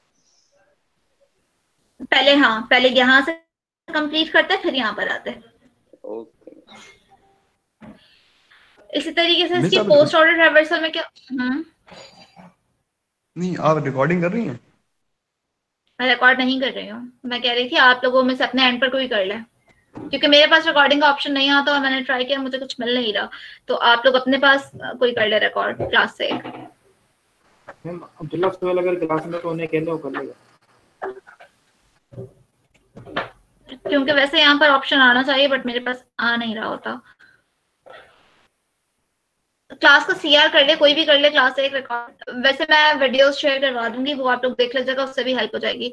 Speaker 1: पहले हाँ, पहले यहाँ से कंप्लीट करते फिर यहाँ पर आते।
Speaker 3: ओके।
Speaker 1: इसी तरीके से
Speaker 5: मिस
Speaker 1: इसकी
Speaker 5: आप
Speaker 1: पोस्ट ऑर्डर ट्रैवर्सल में क्या,
Speaker 5: नहीं, आप रिकॉर्डिंग कर रही हैं?
Speaker 1: मैं रिकॉर्ड नहीं कर रही हूँ, मैं कह रही थी आप लोगों में से अपने एंड पर कोई कर ले, क्योंकि मेरे पास रिकॉर्डिंग का ऑप्शन नहीं आता और मैंने ट्राई किया, मुझे कुछ मिल नहीं रहा। तो आप लोग अपने पास कोई कर ले रिकॉर्ड क्लास से।
Speaker 6: मैम अब्दुल्ला सोहेल अगर क्लास में तो उन्हें कह लो, कर लेगा।
Speaker 1: क्योंकि वैसे यहाँ पर ऑप्शन आना चाहिए, बट मेरे पास आ नहीं रहा होता। क्लास को सीआर कर ले, कोई भी कर ले क्लास से एक रिकॉर्ड। वैसे मैं वीडियोस शेयर करवा दूंगी, वो आप लोग देख लीजिएगा, उससे भी हेल्प हो जाएगी।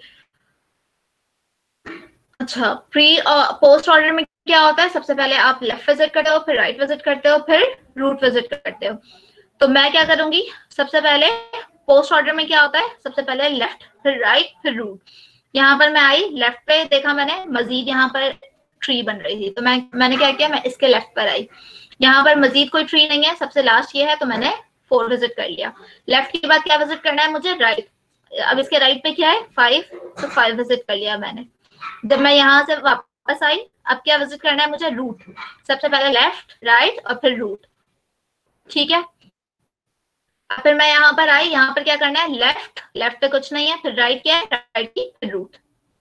Speaker 1: अच्छा, प्री पोस्ट ऑर्डर में क्या होता है, सबसे पहले आप लेफ्ट विजिट करते हो, फिर राइट विजिट करते हो, फिर रूट विजिट करते हो। तो मैं क्या करूंगी, सबसे पहले पोस्ट ऑर्डर में क्या होता है, सबसे पहले लेफ्ट, फिर राइट, फिर रूट। यहाँ पर मैं आई, लेफ्ट पे देखा मैंने मजीद यहाँ पर ट्री बन रही थी, तो मैंने क्या किया, मैं इसके लेफ्ट पर आई। यहाँ पर मजीद कोई ट्री नहीं है, सबसे लास्ट ये है, तो मैंने 4 विजिट कर लिया। लेफ्ट के बाद क्या विजिट करना है मुझे, राइट। अब इसके राइट पे क्या है 5, तो 5 विजिट कर लिया मैंने। जब मैं यहाँ से वापस आई, अब क्या विजिट करना है मुझे, रूट। सबसे पहले लेफ्ट, राइट और फिर रूट। ठीक है, फिर मैं यहाँ पर आई, यहाँ पर क्या करना है, लेफ्ट, लेफ्ट पे कुछ नहीं है, फिर राइट क्या है, राइट की फिर रूट।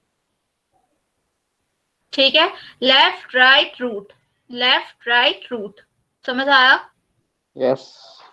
Speaker 1: ठीक है, left right root, left right root, समझ आया?
Speaker 2: यस।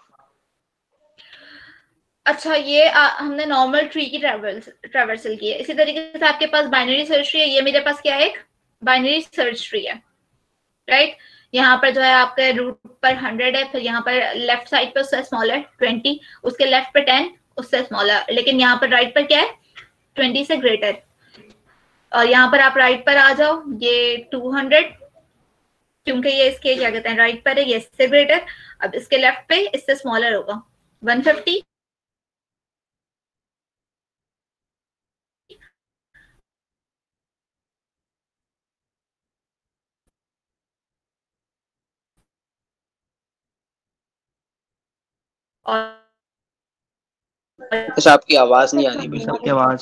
Speaker 1: अच्छा, ये हमने नॉर्मल ट्री की ट्रैवर्सल की है। इसी तरीके से आपके पास बाइनरी सर्च ट्री है। ये मेरे पास क्या है, एक बाइनरी सर्च ट्री है, राइट। यहाँ पर जो है आपके रूट पर 100 है, फिर यहाँ पर लेफ्ट साइड पे उससे स्मॉलर 20, उसके लेफ्ट पे 10, उससे स्मॉलर, लेकिन यहाँ पर राइट पर क्या है 20 से ग्रेटर। और यहाँ पर आप राइट पर आ जाओ, ये 200, क्योंकि ये इसके क्या कहते हैं राइट पर है, ये इससे ग्रेटर। अब इसके लेफ्ट पे इससे स्मॉलर होगा 150, और
Speaker 3: अच्छा, आपकी आवाज नहीं आ रही बिल्कुल।
Speaker 2: सबकी आवाज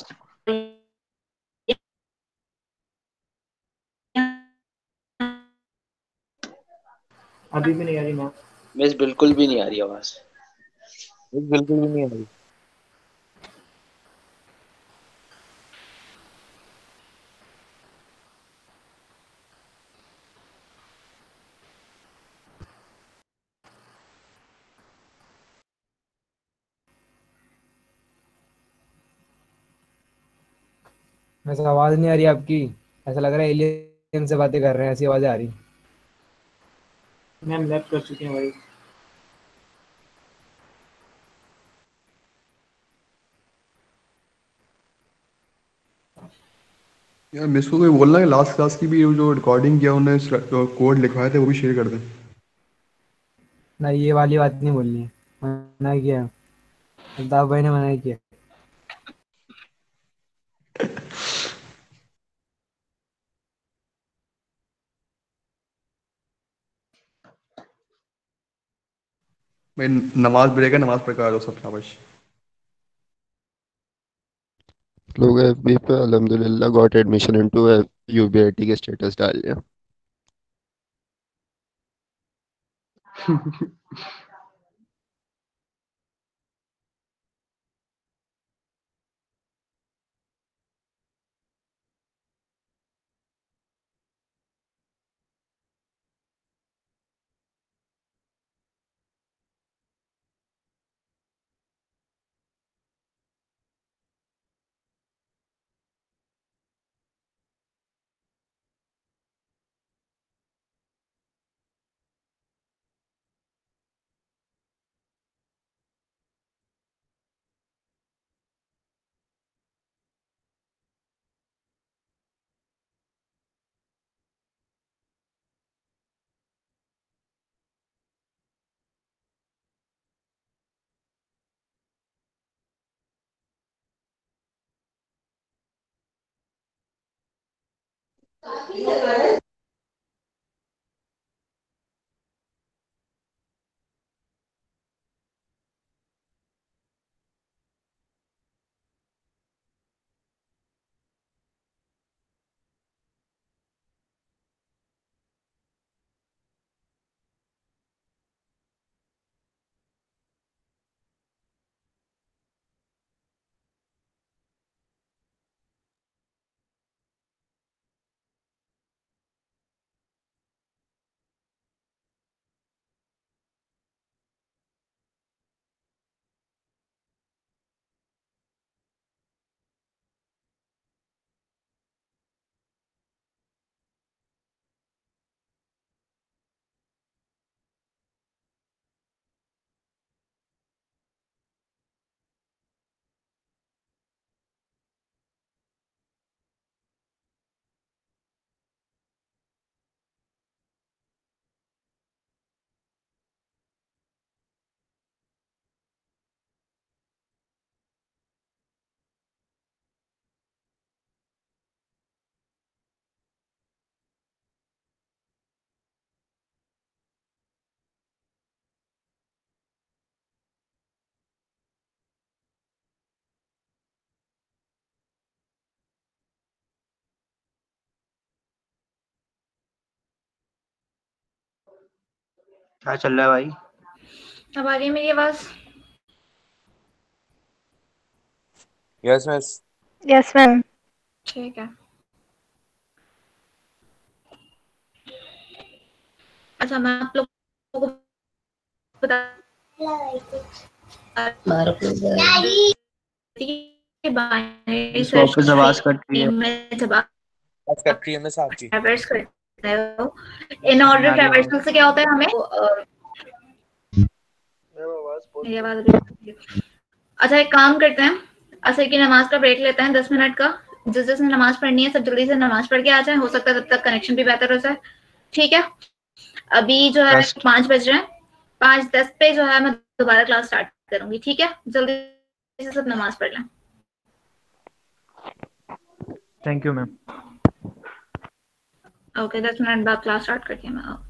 Speaker 6: अभी भी नहीं आ रही मैम।
Speaker 3: मिस बिल्कुल भी नहीं आ रही आवाज।
Speaker 9: बिल्कुल भी नहीं आ रही।
Speaker 10: वैसे आवाज नहीं आ रही आपकी, ऐसा लग रहा है एलियन से बातें कर रहे हैं, ऐसी आवाजें आ रही।
Speaker 6: मैम लेफ्ट कर चुके हैं भाई।
Speaker 5: यार मिस को कोई बोलना है लास्ट क्लास की भी जो रिकॉर्डिंग किया उन्होंने कोड लिखवाए थे वो भी शेयर कर दें।
Speaker 10: नहीं, ये वाली बात नहीं बोलनी है। मना किया, अल्ताफ भाई ने मना किया।
Speaker 5: भाई नमाज ब्रेक है, नमाज पढ़ के आ जाओ सब शाबाश।
Speaker 4: लोग एफबी पे अल्हम्दुलिल्लाह गॉट एडमिशन इनटू यूबीआईटी के स्टेटस डाल लिया।
Speaker 2: क्या चल रहा है भाई?
Speaker 1: अब आ रही है मेरी आवाज?
Speaker 11: Yes miss.
Speaker 1: Yes ma'am. ठीक है। अच्छा, मैं आप लोगों को बता
Speaker 2: इसको ऑफिस आवाज कट रही है।
Speaker 1: में जब आप
Speaker 11: बात कर रही है मिस आपकी।
Speaker 1: ट्रैवर्स करते हो, इन ऑर्डर ट्रैवर्सल से क्या होता है, हमें मेरी आवाज अभी तक नहीं है। अच्छा, एक काम करते हैं, असर की नमाज का ब्रेक लेते हैं 10 मिनट का। जिसने नमाज पढ़नी है सब जल्दी से नमाज पढ़ के आ जाए, हो सकता है तब तक कनेक्शन भी बेहतर हो जाए। ठीक है, अभी जो है 5 बज रहे हैं, 5:10 पे जो है मैं दोबारा क्लास स्टार्ट करूंगी। ठीक है, जल्दी से सब नमाज पढ़ लें।
Speaker 8: Thank you ma'am.
Speaker 1: Okay, 10 minute बाद क्लास स्टार्ट करती हूँ मैं।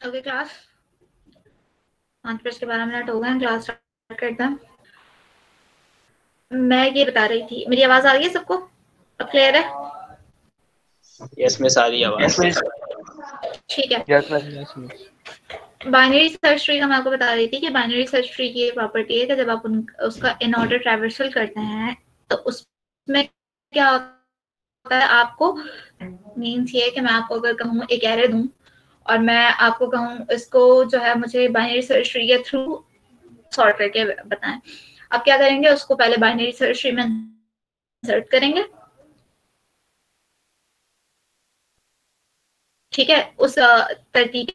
Speaker 1: ओके क्लास 5:12 हो गए, क्लास स्टार्ट करते हैं। मैं ये बता रही थी, मेरी आवाज आ रही है सबको? अब क्लियर है?
Speaker 3: यस मिस, आ रही है आवाज।
Speaker 1: ठीक है।
Speaker 9: Yes miss.
Speaker 1: Binary search tree का मैं आपको बता रही थी कि बाइनरी सर्च ट्री की प्रॉपर्टी है कि जब आप उसका इन ऑर्डर ट्रैवर्सल करते हैं तो उसमें क्या होता है, आपको मीन्स ये है कि मैं आपको अगर कहूँ एक एरे दूं और मैं आपको कहूँ इसको जो है मुझे बाइनरी सर्च ट्री के थ्रू सॉर्ट करके बताएं, आप क्या करेंगे, उसको पहले बाइनरी सर्च ट्री में इंसर्ट करेंगे, ठीक है, उस तरतीब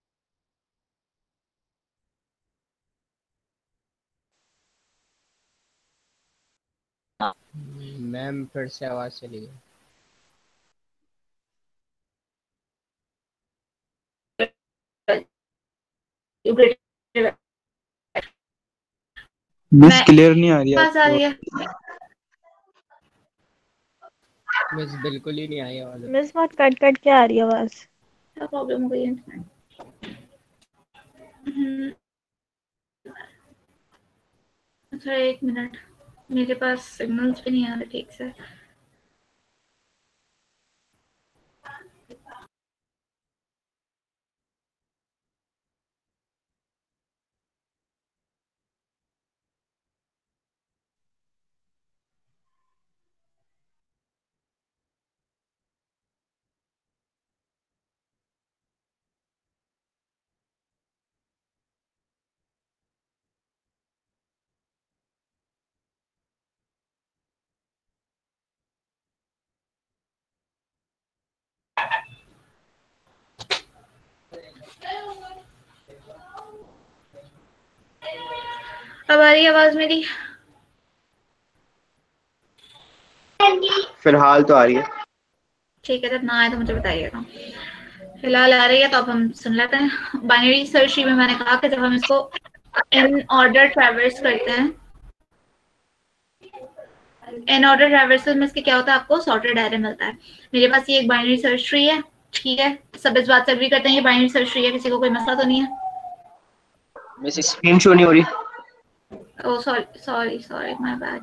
Speaker 12: मैम फिर से आवाज चली गई।
Speaker 9: मिस क्लियर नहीं आ रही
Speaker 1: आवाज आ रही है?
Speaker 12: मिस बिल्कुल ही नहीं आई आवाज।
Speaker 13: मिस बहुत कट कट के आ रही है आवाज।
Speaker 1: क्या प्रॉब्लम हो गई है? अच्छा एक मिनट, मेरे पास सिग्नल्स भी नहीं आ रहे ठीक से। अब आ रही है आवाज मेरी?
Speaker 3: फिलहाल तो आ रही है।
Speaker 1: ठीक है, जब ना आए तो मुझे बताइएगा। फिलहाल आ रही है तो अब हम सुन लेते हैं। बाइनरी सर्च ट्री में मैंने कहा कि जब हम इसको इन ऑर्डर ट्रैवर्स करते हैं, इन ऑर्डर ट्रैवर्सल में इसके क्या होता है, आपको सॉर्टेड एरे मिलता है। मेरे पास ये एक बाइनरी सर्च ट्री है, ठीक है, सब इस बात से एग्री करते हैं ये बाइनरी सर्च ट्री है, किसी को कोई मसला तो नहीं है?
Speaker 3: मिस स्क्रीन शो नहीं हो रही।
Speaker 1: Oh sorry my bad.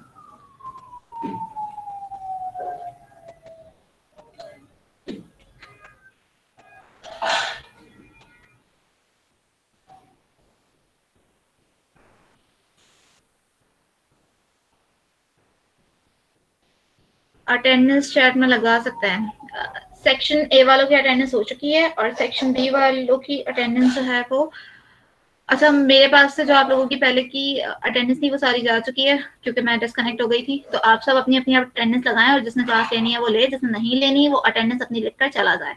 Speaker 1: Attendance chat में लगा सकते हैं। सेक्शन ए वालों की अटेंडेंस हो चुकी है और सेक्शन बी वालों की अटेंडेंस जो है वो, अच्छा मेरे पास से जो आप लोगों की पहले की अटेंडेंस थी वो सारी जा चुकी है क्योंकि मैं डिस्कनेक्ट हो गई थी। तो आप सब अपनी अपनी अटेंडेंस लगाएं और जिसने क्लास लेनी है वो ले, जिसने नहीं लेनी है वो अटेंडेंस अपनी लिखकर चला जाए।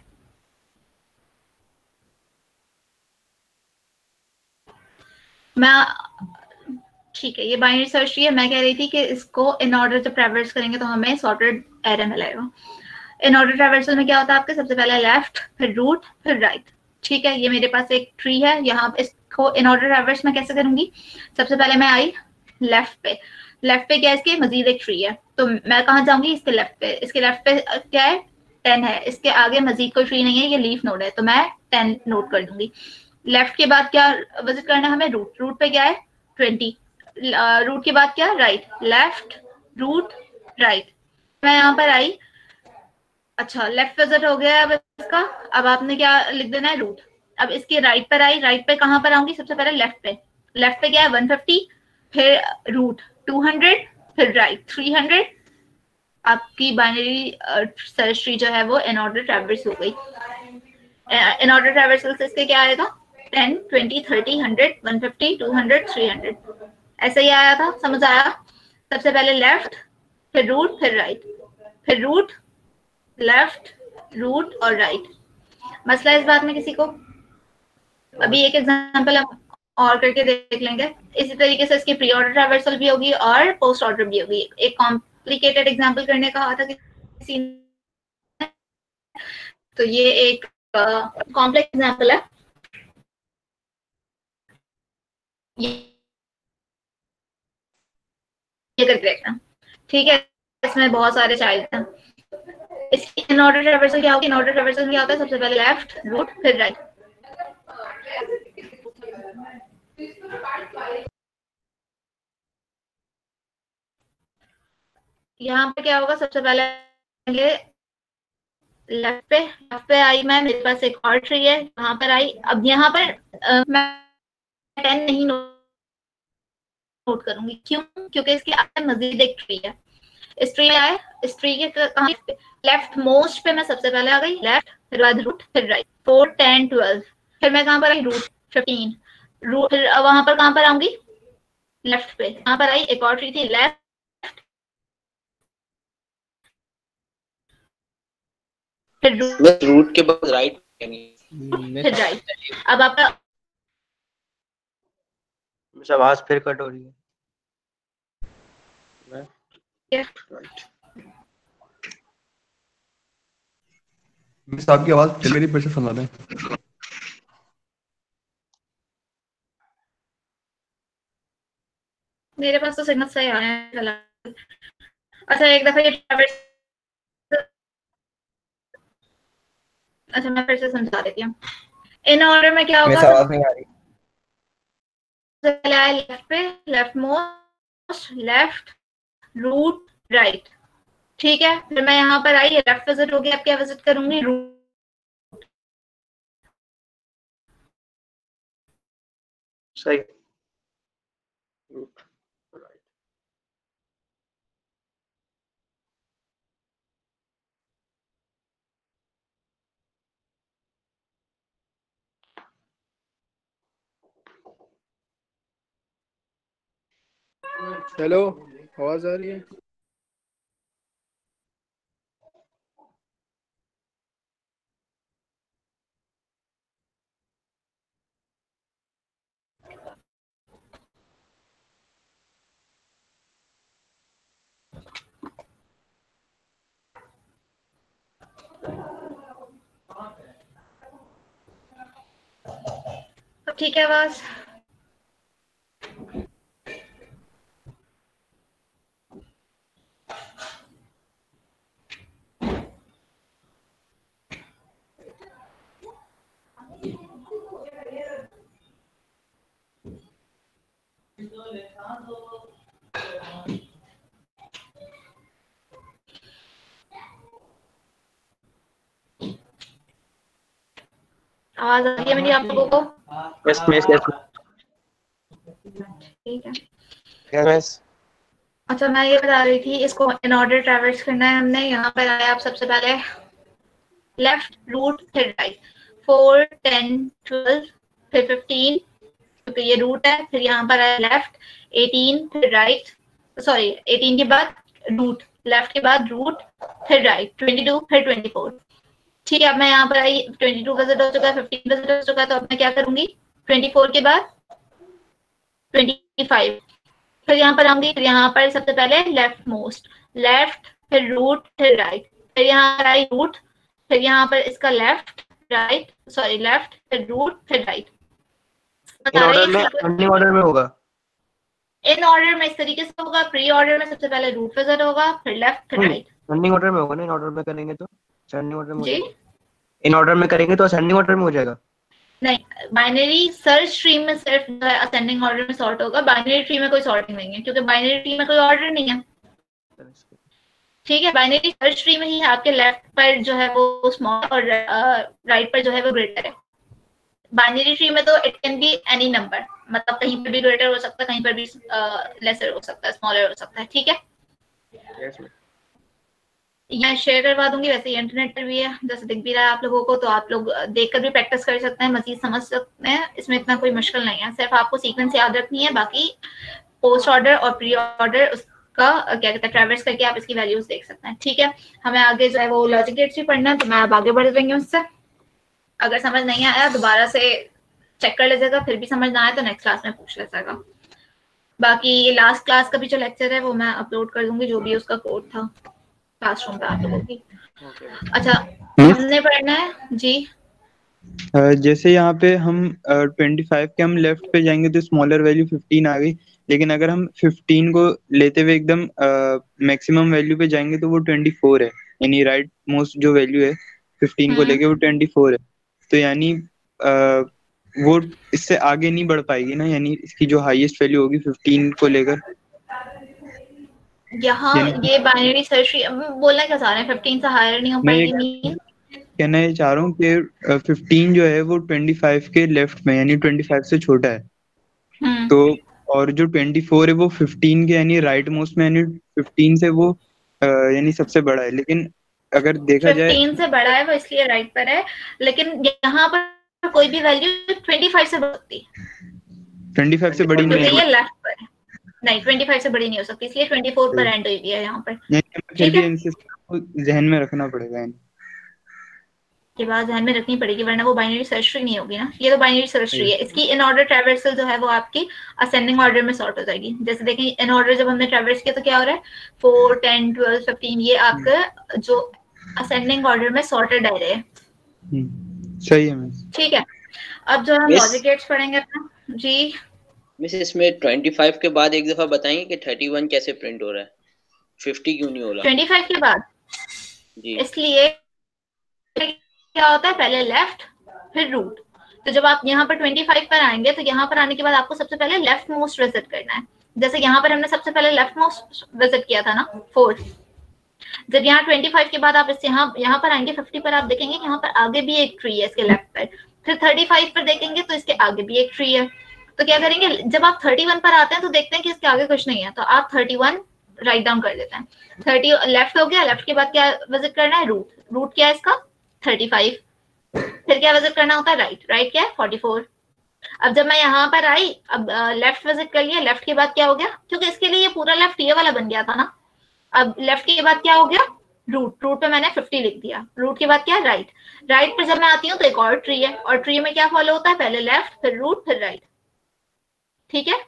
Speaker 1: मैं ठीक है, ये बाइनरी सर्च ट्री है। मैं कह रही थी कि इसको इन ऑर्डर जब ट्रैवर्स करेंगे तो हमें सॉर्टेड एरे मिलेगा। इन ऑर्डर ट्रैवर्सल में क्या होता है आपके, सबसे पहले लेफ्ट, फिर रूट, फिर राइट, ठीक है। ये मेरे पास एक ट्री है, यहाँ इसको इन ऑर्डर ट्रैवर्स में कैसे करूंगी, सबसे पहले मैं आई लेफ्ट पे क्या है, इसके मजीद एक ट्री है तो मैं कहाँ जाऊंगी, इसके लेफ्ट पे क्या है 10 है, इसके आगे मजीद कोई ट्री नहीं है, ये लीफ नोड है तो मैं 10 नोट कर दूंगी। लेफ्ट के बाद क्या विजिट करना है हमें, रूट पे क्या है 20, रूट के बाद क्या, राइट, लेफ्ट रूट राइट। मैं यहाँ पर आई, अच्छा लेफ्ट विजिट हो गया अब इसका, अब आपने क्या लिख देना है रूट। अब इसके राइट पर आई, राइट पे कहाँ पर आऊंगी, सबसे पहले लेफ्ट पे क्या है 150, फिर रूट 200, फिर राइट 300। आपकी बाइनरी सर्च ट्री जो है वो इन ऑर्डर ट्रैवर्स हो गई। इन ऑर्डर ट्रैवर्सल से इसके क्या आएगा 10, 20, 30, 100, 150, 200, 300, ऐसा ही आया था, समझ आया? सबसे पहले लेफ्ट, फिर रूट, फिर राइट, फिर रूट, लेफ्ट, रूट और राइट। मसला इस बात में किसी को? अभी एक एग्जांपल हम और करके देख लेंगे। इसी तरीके से इसकी प्री ऑर्डर ट्रैवर्सल भी होगी और पोस्ट ऑर्डर भी होगी। एक कॉम्प्लिकेटेड एग्जांपल करने का था किसी ने, तो ये एक कॉम्प्लेक्स एग्जांपल है। ये करके देखना, ठीक है। इसमें बहुत सारे चाइल्ड हैं। इसकी इन ऑर्डर ट्रैवर्सल क्या होगी, इन ऑर्डर ट्रैवर्सल क्या होता है, सबसे पहले लेफ्ट, रूट, फिर राइट। यहाँ पे क्या होगा, सबसे पहले लेफ्ट पे आई मैं, मेरे पास एक और ट्री है, यहाँ पर आई। अब यहाँ पर मैं 10 नहीं नोट करूंगी, क्यों? क्योंकि इसके आगे मजीद एक ट्री है। इस ट्री में आए, इस ट्री के लेफ्ट मोस्ट पे मैं सबसे पहले आ गई, लेफ्ट, फिर बाद रूट, फिर राइट, 4 10 12, फिर मैं कहाँ पर आई, रूट 15, रूट, फिर वहां पर कहाँ पर आऊंगी, लेफ्ट पे, यहाँ पर आई एक और ट्री थी, लेफ्ट, फिर
Speaker 3: रूट के बाद राइट,
Speaker 1: फिर राइट। अब आपका
Speaker 2: आवाज फिर कट हो रही है।
Speaker 5: मिस आपकी आवाज चल रही, फिर से सुना दें।
Speaker 1: मेरे पास तो सिग्नल सही आ रहे हैं। अच्छा एक दफा ये ट्रैवर्स, अच्छा मैं फिर से समझा देती हूँ। इन ऑर्डर में क्या होगा,
Speaker 7: आवाज नहीं आ रही।
Speaker 1: पहले आए लेफ्ट पे, left most, left, root, right, ठीक है। फिर मैं यहाँ पर आई, लेफ्ट विजिट हो गया, अब क्या विजिट करूंगी, रूट।
Speaker 2: सही।
Speaker 6: हेलो, आवाज आ रही है?
Speaker 1: अब ठीक है आवाज? आवाज आ रही है मेरी आप लोगों को?
Speaker 2: Yes miss, yes.
Speaker 1: ठीक है।
Speaker 11: यस।
Speaker 1: अच्छा मैं ये बता रही थी, इसको इन ऑर्डर ट्रैवर्स करना है हमने। यहाँ पर आया आप सबसे पहले लेफ्ट, रूट, फिर राइट, 4 10 12, फिर 15, क्योंकि ये रूट है। फिर यहाँ पर आया लेफ्ट, 18, फिर राइट, सॉरी 18 के बाद रूट, लेफ्ट के बाद रूट, फिर राइट, 22, फिर 24, ठीक है। अब मैं यहाँ पर आई, 22 विजिट हो चुका है, 15 विजिट हो चुका है, तो अब मैं क्या करूंगी, 24 के बाद 25, फिर यहाँ पर आऊंगी। फिर यहाँ पर सबसे पहले लेफ्ट मोस्ट, लेफ्ट, फिर रूट, फिर राइट, फिर यहाँ पर आई रूट, फिर यहाँ पर इसका लेफ्ट, राइट, सॉरी लेफ्ट, फिर रूट, फिर राइट।
Speaker 2: इन ऑर्डर में, रनिंग ऑर्डर में होगा।
Speaker 1: इन ऑर्डर में इस तरीके से होगा। प्री ऑर्डर में सबसे पहले रूट विजिट होगा, फिर लेफ्ट, फिर राइट।
Speaker 2: रनिंग ऑर्डर में होगा ना? इन ऑर्डर में करेंगे तो असेंडिंग ऑर्डर में हो
Speaker 1: जी,
Speaker 2: जाएगा। इन ऑर्डर में करेंगे तो असेंडिंग ऑर्डर में हो जाएगा।
Speaker 1: नहीं, बाइनरी सर्च ट्री में सिर्फ असेंडिंग ऑर्डर में सॉर्ट होगा। बाइनरी ट्री में कोई सॉर्टिंग नहीं है, क्योंकि बाइनरी ट्री में कोई ऑर्डर नहीं है, ठीक है। बाइनरी सर्च ट्री में ही आपके लेफ्ट पर जो है वो स्मॉल और राइट पर जो है वो ग्रेटर है। बाइनरी ट्री में तो it can be any number, मतलब कहीं पर भी ग्रेटर हो सकता है, कहीं पर भी लेसर हो सकता है, स्मॉलर हो सकता है, ठीक है। मैं शेयर करवा दूंगी, वैसे इंटरनेट पर भी है, जैसे दिख भी रहा है आप लोगों को, तो आप लोग देखकर भी प्रैक्टिस कर सकते हैं, मजीद समझ सकते हैं। इसमें इतना कोई मुश्किल नहीं है, सिर्फ आपको सीक्वेंस याद रखनी है। बाकी पोस्ट ऑर्डर और प्री ऑर्डर उसका क्या कहते हैं ट्रैवर्स करके आप इसकी वैल्यूज देख सकते हैं, ठीक है। हमें आगे जो है वो लॉजिक गेट्स भी पढ़ना है, तो मैं अब आगे बढ़ देंगे उससे। अगर समझ नहीं आया दोबारा से चेक कर लीजिएगा, फिर भी समझ ना आया तो नेक्स्ट क्लास में पूछ लीजिएगा। बाकी लास्ट क्लास का भी जो लेक्चर है वो मैं अपलोड कर दूंगी, जो भी उसका कोड था क्लासरूम पे आप लोगों की। अच्छा हमने पढ़ना है जी।
Speaker 9: जैसे यहाँ पे हम 25 के हम लेफ्ट पे जाएंगे तो स्मॉलर वैल्यू 15 आ गई, लेकिन अगर हम 15 को लेते हुए एकदम मैक्सिमम वैल्यू पे जाएंगे तो वो 24 है, यानी राइट मोस्ट जो वैल्यू है 15 को लेके वो 24 है। तो यानी वो इससे आगे नहीं बढ़ पाएगी ना, यानी इसकी जो हाईएस्ट वैल्यू होगी 15 को लेकर।
Speaker 1: यहाँ ये बाइनरी सर्च ट्री बोलना क्या चाह रहे हैं, 15 से हायर नहीं हो
Speaker 9: मैं
Speaker 1: पाएगी मीन?
Speaker 9: कहना ये चाह रहा हूँ कि 15 जो है वो 25 के लेफ्ट में, यानी 25 से छोटा है। तो और जो 24 है वो 15 के यानी राइट मोस्ट में, यानी 15 से वो यानी सबसे बड़ा है। लेकिन अगर देखा जाए
Speaker 1: 15 से बड़ा है वो इसलिए राइट पर है, लेकिन यहाँ पर कोई भी वैल्यू 25 से बढ़ती है।
Speaker 9: 25 से बड़ी नहीं है,
Speaker 1: ये लेफ्ट पर है। नहीं 25 से बड़ी नहीं हो सकती, इसलिए 24 पर एंड हुई है यहाँ पर।
Speaker 9: फिर भी इनसे ध्यान में रखना पड़ेगा,
Speaker 1: के बाद ध्यान में रखनी पड़ेगी, वरना वो बाइनरी सर्च ट्री नहीं होगी ना। ये तो बाइनरी सर्च ट्री है, इसकी इन ऑर्डर ट्रैवर्सल जो है वो आपकी असेंडिंग ऑर्डर में सॉर्ट हो जाएगी। जैसे देखें इन ऑर्डर जब हमने ट्रैवर्स किया तो क्या हो रहा है, 4 10 12 15 ये आपका जो असेंडिंग ऑर्डर में सॉर्टेड आ रहे हैं।
Speaker 9: सही है मिस।
Speaker 1: ठीक है, अब जो हम लॉजिक गेट्स पढ़ेंगे अपना जी।
Speaker 3: मिस इसमें 25 के बाद एक दफा बताएंगे कि 31 कैसे प्रिंट हो रहा है, 50 क्यों नहीं हो रहा
Speaker 1: 25 के बाद
Speaker 3: जी?
Speaker 1: इसलिए क्या होता है, पहले लेफ्ट फिर रूट। तो जब आप यहाँ पर 25 पर आएंगे तो यहाँ पर आने के बाद आपको सबसे पहले लेफ्ट मोस्ट विजिट करना है। जैसे यहाँ पर हमने सबसे पहले लेफ्ट मोस्ट विजिट किया था ना 4। जब यहाँ 25 के बाद आप इस यहाँ पर आएंगे 50 पर, आप देखेंगे कि यहाँ पर आगे भी एक ट्री है इसके लेफ्ट पर। फिर 35 पर देखेंगे तो इसके आगे भी एक ट्री है। तो क्या करेंगे, जब आप 31 पर आते हैं तो देखते हैं कि इसके आगे कुछ नहीं है, तो आप 31 राइट डाउन कर देते हैं। 30 लेफ्ट हो गया, लेफ्ट के बाद क्या विजिट करना है, रूट। रूट क्या है इसका 35। फिर क्या विजिट करना होता है, राइट। राइट क्या है 44। अब जब मैं यहाँ पर आई, अब लेफ्ट विजिट कर लिया, लेफ्ट के बाद क्या हो गया, क्योंकि इसके लिए ये पूरा लेफ्ट ये वाला बन गया था ना। अब लेफ्ट के बाद क्या हो गया, रूट। रूट पे मैंने 50 लिख दिया। रूट के बाद क्या, राइट। राइट पर जब मैं आती हूँ तो एक और ट्री है, और ट्री में क्या फॉलो होता है, पहले लेफ्ट फिर रूट फिर राइट। ठीक है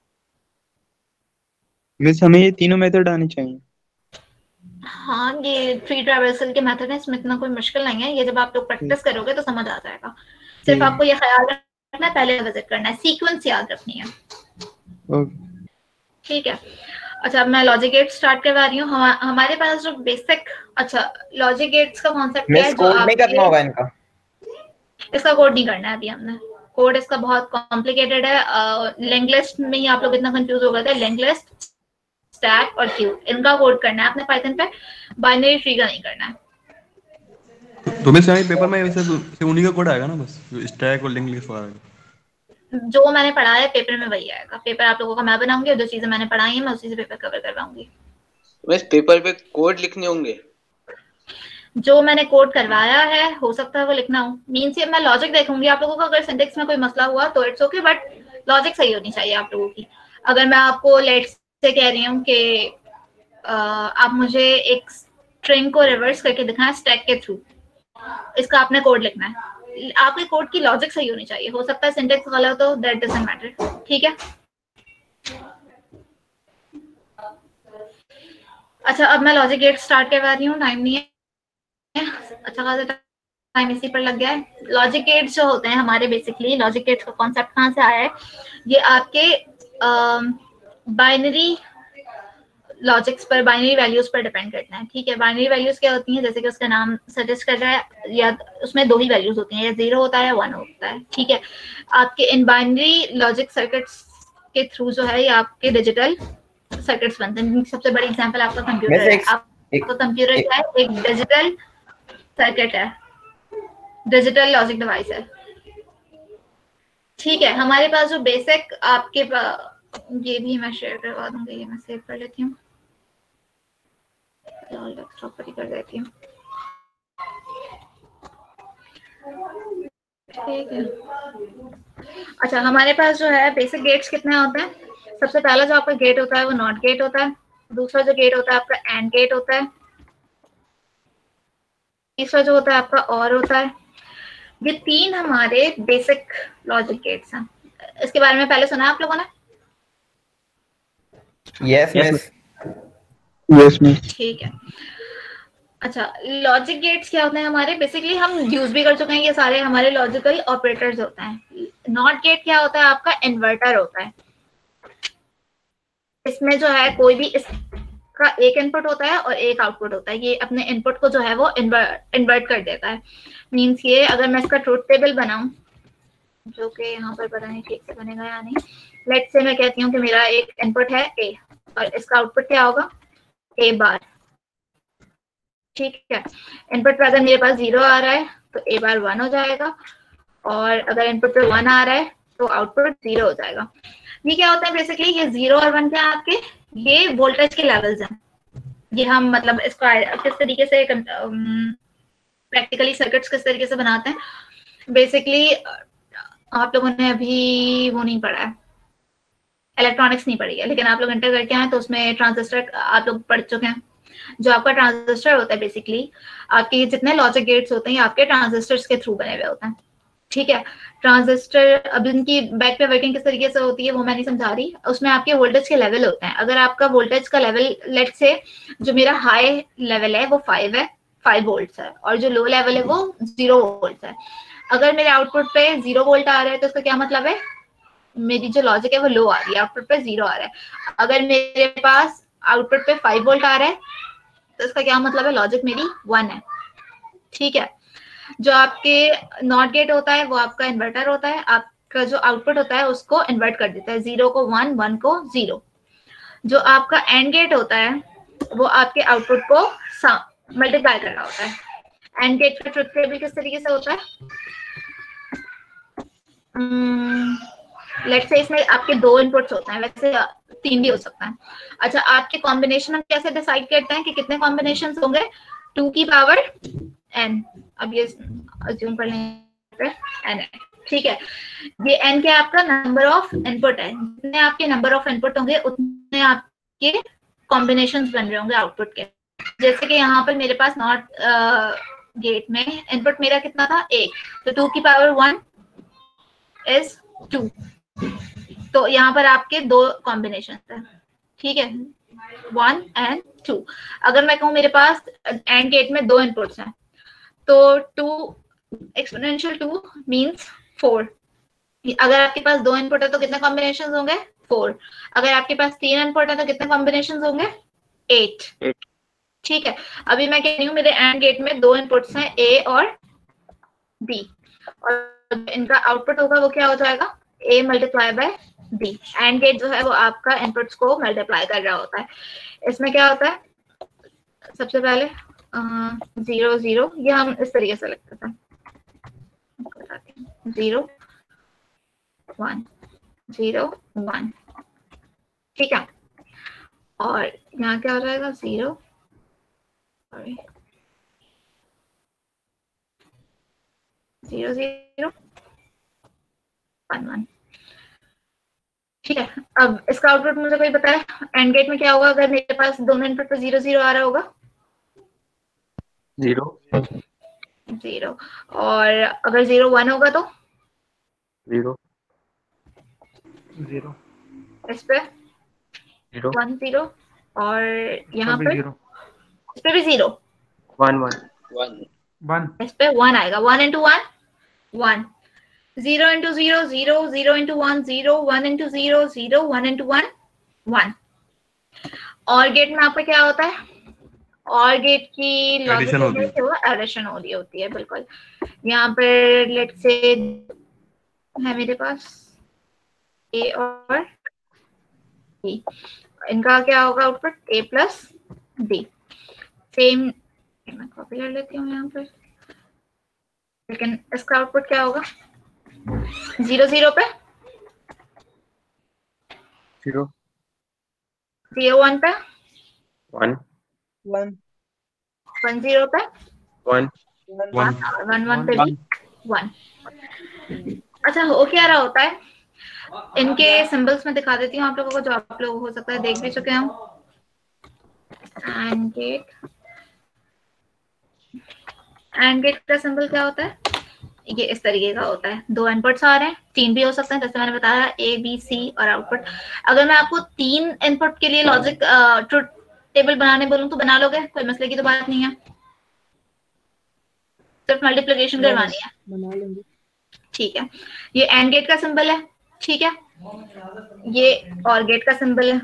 Speaker 9: मिस, हमें ये तीनों मेथड आने चाहिए।
Speaker 1: हाँ, ये ट्री ट्रैवर्सल के मेथड है, इसमें इतना कोई मुश्किल नहीं है। ये जब आप लोग प्रैक्टिस करोगे तो समझ आ जाएगा। सिर्फ आपको ये ख्याल रखना है पहले विजिट करना है, सीक्वेंस याद रखनी है। ठीक है, अच्छा अब मैं लॉजिक गेट स्टार्ट करवा रही हूँ। हमारे पास जो बेसिक, अच्छा लॉजिक गेट्स का कॉन्सेप्ट क्या है,
Speaker 7: कोड नहीं करना होगा इनका,
Speaker 1: इसका कोड नहीं करना है अभी हमने। कोड इसका बहुत कॉम्प्लिकेटेड है। लिंक लिस्ट में ही आप लोग इतना कंफ्यूज हो गए थे। लिंक लिस्ट, स्टैक और क्यू, इनका कोड करना है आपने पाइथन पे, बाइनरी ट्री का नहीं करना है।
Speaker 5: तो मैं सारे पेपर में वैसे उन्हीं का कोड आएगा ना, बस स्टैक और लिंक लिस्ट वगैरह
Speaker 1: जो मैंने पढ़ा है पेपर में वही आएगा। पेपर आप लोगों का मैं बनाऊंगी और जो चीजें मैंने पढ़ाई है मैं उसी से पेपर कवर करवाऊंगी।
Speaker 3: बस पेपर पे कोड लिखने होंगे,
Speaker 1: जो मैंने कोड करवाया है हो सकता है वो लिखना हो। मीन से मैं लॉजिक देखूंगी आप लोगों का, अगर सिंटेक्स में कोई मसला हुआ तो इट्स ओके, बट लॉजिक सही होनी चाहिए आप लोगों की। अगर मैं आपको लेट्स से कह रही हूँ कि आप मुझे एक स्ट्रिंग को रिवर्स करके दिखाएं स्टैक के थ्रू, इसका आपने कोड लिखना है। आपके कोड की लॉजिक सही होनी चाहिए। हो सकता है सिंटेक्स गलत हो, दैट डजंट मैटर। ठीक है, अच्छा अब मैं लॉजिक गेट स्टार्ट करवा रही हूँ। टाइम नहीं है, अच्छा खासा टाइम इसी पर लग गया है। लॉजिक गेट्स जो होते हैं हमारे, बेसिकली लॉजिक गेट्स का कॉन्सेप्ट कहाँ से आया है, ये आपके बाइनरी लॉजिक्स पर, बाइनरी वैल्यूज पर डिपेंड करता है। ठीक है, बाइनरी वैल्यूज क्या होती हैं, जैसे कि उसका नाम सजेस्ट कर रहा है, या उसमें दो ही वैल्यूज होती हैं, या 0 होता है या 1 होता है। ठीक है, आपके इन बाइनरी लॉजिक सर्किट्स के थ्रू जो है ये आपके डिजिटल सर्किट्स बनते हैं। सबसे बड़ी एग्जांपल आपका कंप्यूटर है। आपका कंप्यूटर क्या है, एक डिजिटल सर्किट है, डिजिटल लॉजिक डिवाइस है। ठीक है, हमारे पास जो बेसिक आपके ये भी मैं शेयर करवा दूंगी, ये मैं सेव कर लेती हूँ, डेस्कटॉप पर ही कर देती हूँ। ठीक है, अच्छा हमारे पास जो है बेसिक गेट्स कितने होते हैं। सबसे पहला जो आपका गेट होता है वो नॉट गेट होता है। दूसरा जो गेट होता है आपका एंड गेट होता है। तीसरा जो होता है आपका और होता है। ये 3 हमारे बेसिक लॉजिक गेट्स हैं। इसके बारे में पहले सुना है आप लोगों ने?
Speaker 7: Yes miss.
Speaker 9: Yes miss.
Speaker 1: ठीक है, अच्छा लॉजिक गेट्स क्या होते हैं हमारे, बेसिकली हम यूज भी कर चुके हैं, ये सारे हमारे लॉजिकल ऑपरेटर्स होते हैं। नॉट गेट क्या होता है, आपका इन्वर्टर होता है। इसमें जो है कोई भी इसका एक इनपुट होता है और एक आउटपुट होता है। ये अपने इनपुट को जो है वो इन्वर्ट कर देता है। मीन्स ये, अगर मैं इसका ट्रुथ टेबल बनाऊं जो कि यहाँ पर पता नहीं ठीक से बनेगा या नहीं। लेट्स से मैं कहती हूँ कि मेरा एक इनपुट है ए और इसका आउटपुट क्या होगा, ए बार। ठीक है, इनपुट पे अगर मेरे पास 0 आ रहा है तो ए बार 1 हो जाएगा, और अगर इनपुट पे 1 आ रहा है तो आउटपुट 0 हो जाएगा। ये क्या होता है बेसिकली, ये 0 और 1 क्या आपके, ये वोल्टेज के लेवल्स हैं। ये हम मतलब इसको किस तरीके से प्रैक्टिकली सर्किट्स किस तरीके से बनाते हैं, बेसिकली आप लोगों ने अभी वो नहीं पढ़ा है, इलेक्ट्रॉनिक्स नहीं पढ़ी है, लेकिन आप लोग इंटर करके आए तो उसमें ट्रांजिस्टर आप लोग पढ़ चुके हैं। जो आपका ट्रांजिस्टर होता है बेसिकली, आपके जितने लॉजिक गेट्स होते हैं ये आपके ट्रांजिस्टर्स के थ्रू बने हुए होते हैं। ठीक है, ट्रांजिस्टर अब इनकी बैक पे वर्किंग किस तरीके से होती है वो मैं नहीं समझा रही। उसमें आपके वोल्टेज के लेवल होते हैं। अगर आपका वोल्टेज का लेवल लेट्स से जो मेरा हाई लेवल है वो 5 है, 5 वोल्ट्स है, और जो लो लेवल है वो 0 वोल्ट्स है। अगर मेरे आउटपुट पे 0 वोल्ट आ रहा है तो उसका क्या मतलब है, मेरी जो लॉजिक है वो लो आ रही है, आउटपुट पे 0 आ रहा है। अगर मेरे पास आउटपुट पे 5 वोल्ट आ रहा है तो इसका क्या मतलब है, लॉजिक मेरी 1 है। ठीक है, जो आपके नॉट गेट होता है वो आपका इन्वर्टर होता है, आपका जो आउटपुट होता है उसको इन्वर्ट कर देता है, 0 को 1, 1 को 0। जो आपका एंड गेट होता है वो आपके आउटपुट को मल्टीप्लाई कर रहा होता है। एंड गेट का ट्रुथ टेबल किस तरीके से होता है, लेट्स से इसमें आपके 2 इनपुट्स होते हैं, वैसे 3 भी हो सकता है। अच्छा, आपके कॉम्बिनेशन हम कैसे डिसाइड करते हैं कि कितने कॉम्बिनेशंस होंगे, 2 की पावर n, अब ये अज्यूम कर लेंगे n है। ठीक है, ये n क्या आपका नंबर ऑफ इनपुट है, जितने आपके नंबर ऑफ इनपुट होंगे उतने आपके कॉम्बिनेशंस बन रहे होंगे आउटपुट के। जैसे कि यहाँ पर मेरे पास नॉट गेट में इनपुट मेरा कितना था, 1, तो 2 की पावर 1 इज 2, तो यहाँ पर आपके 2 कॉम्बिनेशन है। ठीक है, 1 and 2। अगर मैं कहूँ मेरे पास एंड गेट में 2 इनपुट्स हैं तो 2 एक्सपोनेंशियल 2 मींस 4। अगर आपके पास 2 इनपुट है तो कितने कॉम्बिनेशंस होंगे, 4। अगर आपके पास 3 इनपुट है तो कितने कॉम्बिनेशंस होंगे, 8। ठीक है, अभी मैं कह रही हूँ मेरे एंड गेट में 2 इनपुट्स हैं ए और बी, और इनका आउटपुट होगा वो क्या हो जाएगा, A multiply by B. And gate जो है वो आपका इनपुट्स को मल्टीप्लाई कर रहा होता है। इसमें क्या होता है, सबसे पहले 0 0, ये हम इस तरीके से लिखते थे, 0 1 0 1। ठीक है, और यहाँ क्या हो जाएगा, 0 0 0 1 1। ठीक है, अब इसका आउटपुट मुझे कोई बताए, एंड गेट में क्या होगा अगर मेरे पास दोनों इनपुट पे 0 0 आ रहा होगा,
Speaker 2: 0
Speaker 1: 0, और अगर 0 1 होगा तो
Speaker 2: 0
Speaker 6: 0,
Speaker 1: इस पे
Speaker 2: 0
Speaker 1: 1 0, और यहाँ पे
Speaker 6: 0
Speaker 1: इस पे भी 0
Speaker 2: 1 1
Speaker 6: 1,
Speaker 1: इस पे 1 आएगा, 1 into 1 1, 0 into 0 0, 0 into 1 0, 1 into 0 0, 1 into 1 1। और गेट में आपका क्या होता है, और गेट की लॉजिक वो एडिशन हो रही होती है। बिल्कुल, यहाँ पर लेट्स से है मेरे पास ए और बी, इनका क्या होगा output, A plus B. Same मैं कॉपी कर लेती हूँ यहाँ पर, लेकिन इसका आउटपुट क्या होगा, 0 0 पे
Speaker 2: 0
Speaker 1: 0 1 पे
Speaker 2: 1
Speaker 7: 1
Speaker 1: 1 0 पे
Speaker 2: 1
Speaker 1: 1 1 पे भी 1। अच्छा, हो क्या रहा होता है, इनके सिंबल्स में दिखा देती हूँ आप लोगों को, जो आप लोग हो सकता है देख भी चुके हों। एंड गेट का सिंबल क्या होता है, ये इस तरीके का होता है। 2 इनपुट्स आ रहे हैं, 3 भी हो सकते हैं, जैसे मैंने बताया ए बी सी और आउटपुट। अगर मैं आपको 3 इनपुट के लिए लॉजिक ट्रुथ टेबल बनाने बोलूं तो बना लोगे, कोई मसले की तो बात नहीं है, सिर्फ मल्टीप्लिकेशन करवानी है,
Speaker 13: बना लेंगे।
Speaker 1: ठीक है, ये एंड गेट का सिंबल है। ठीक है, ये और गेट का सिंबल है,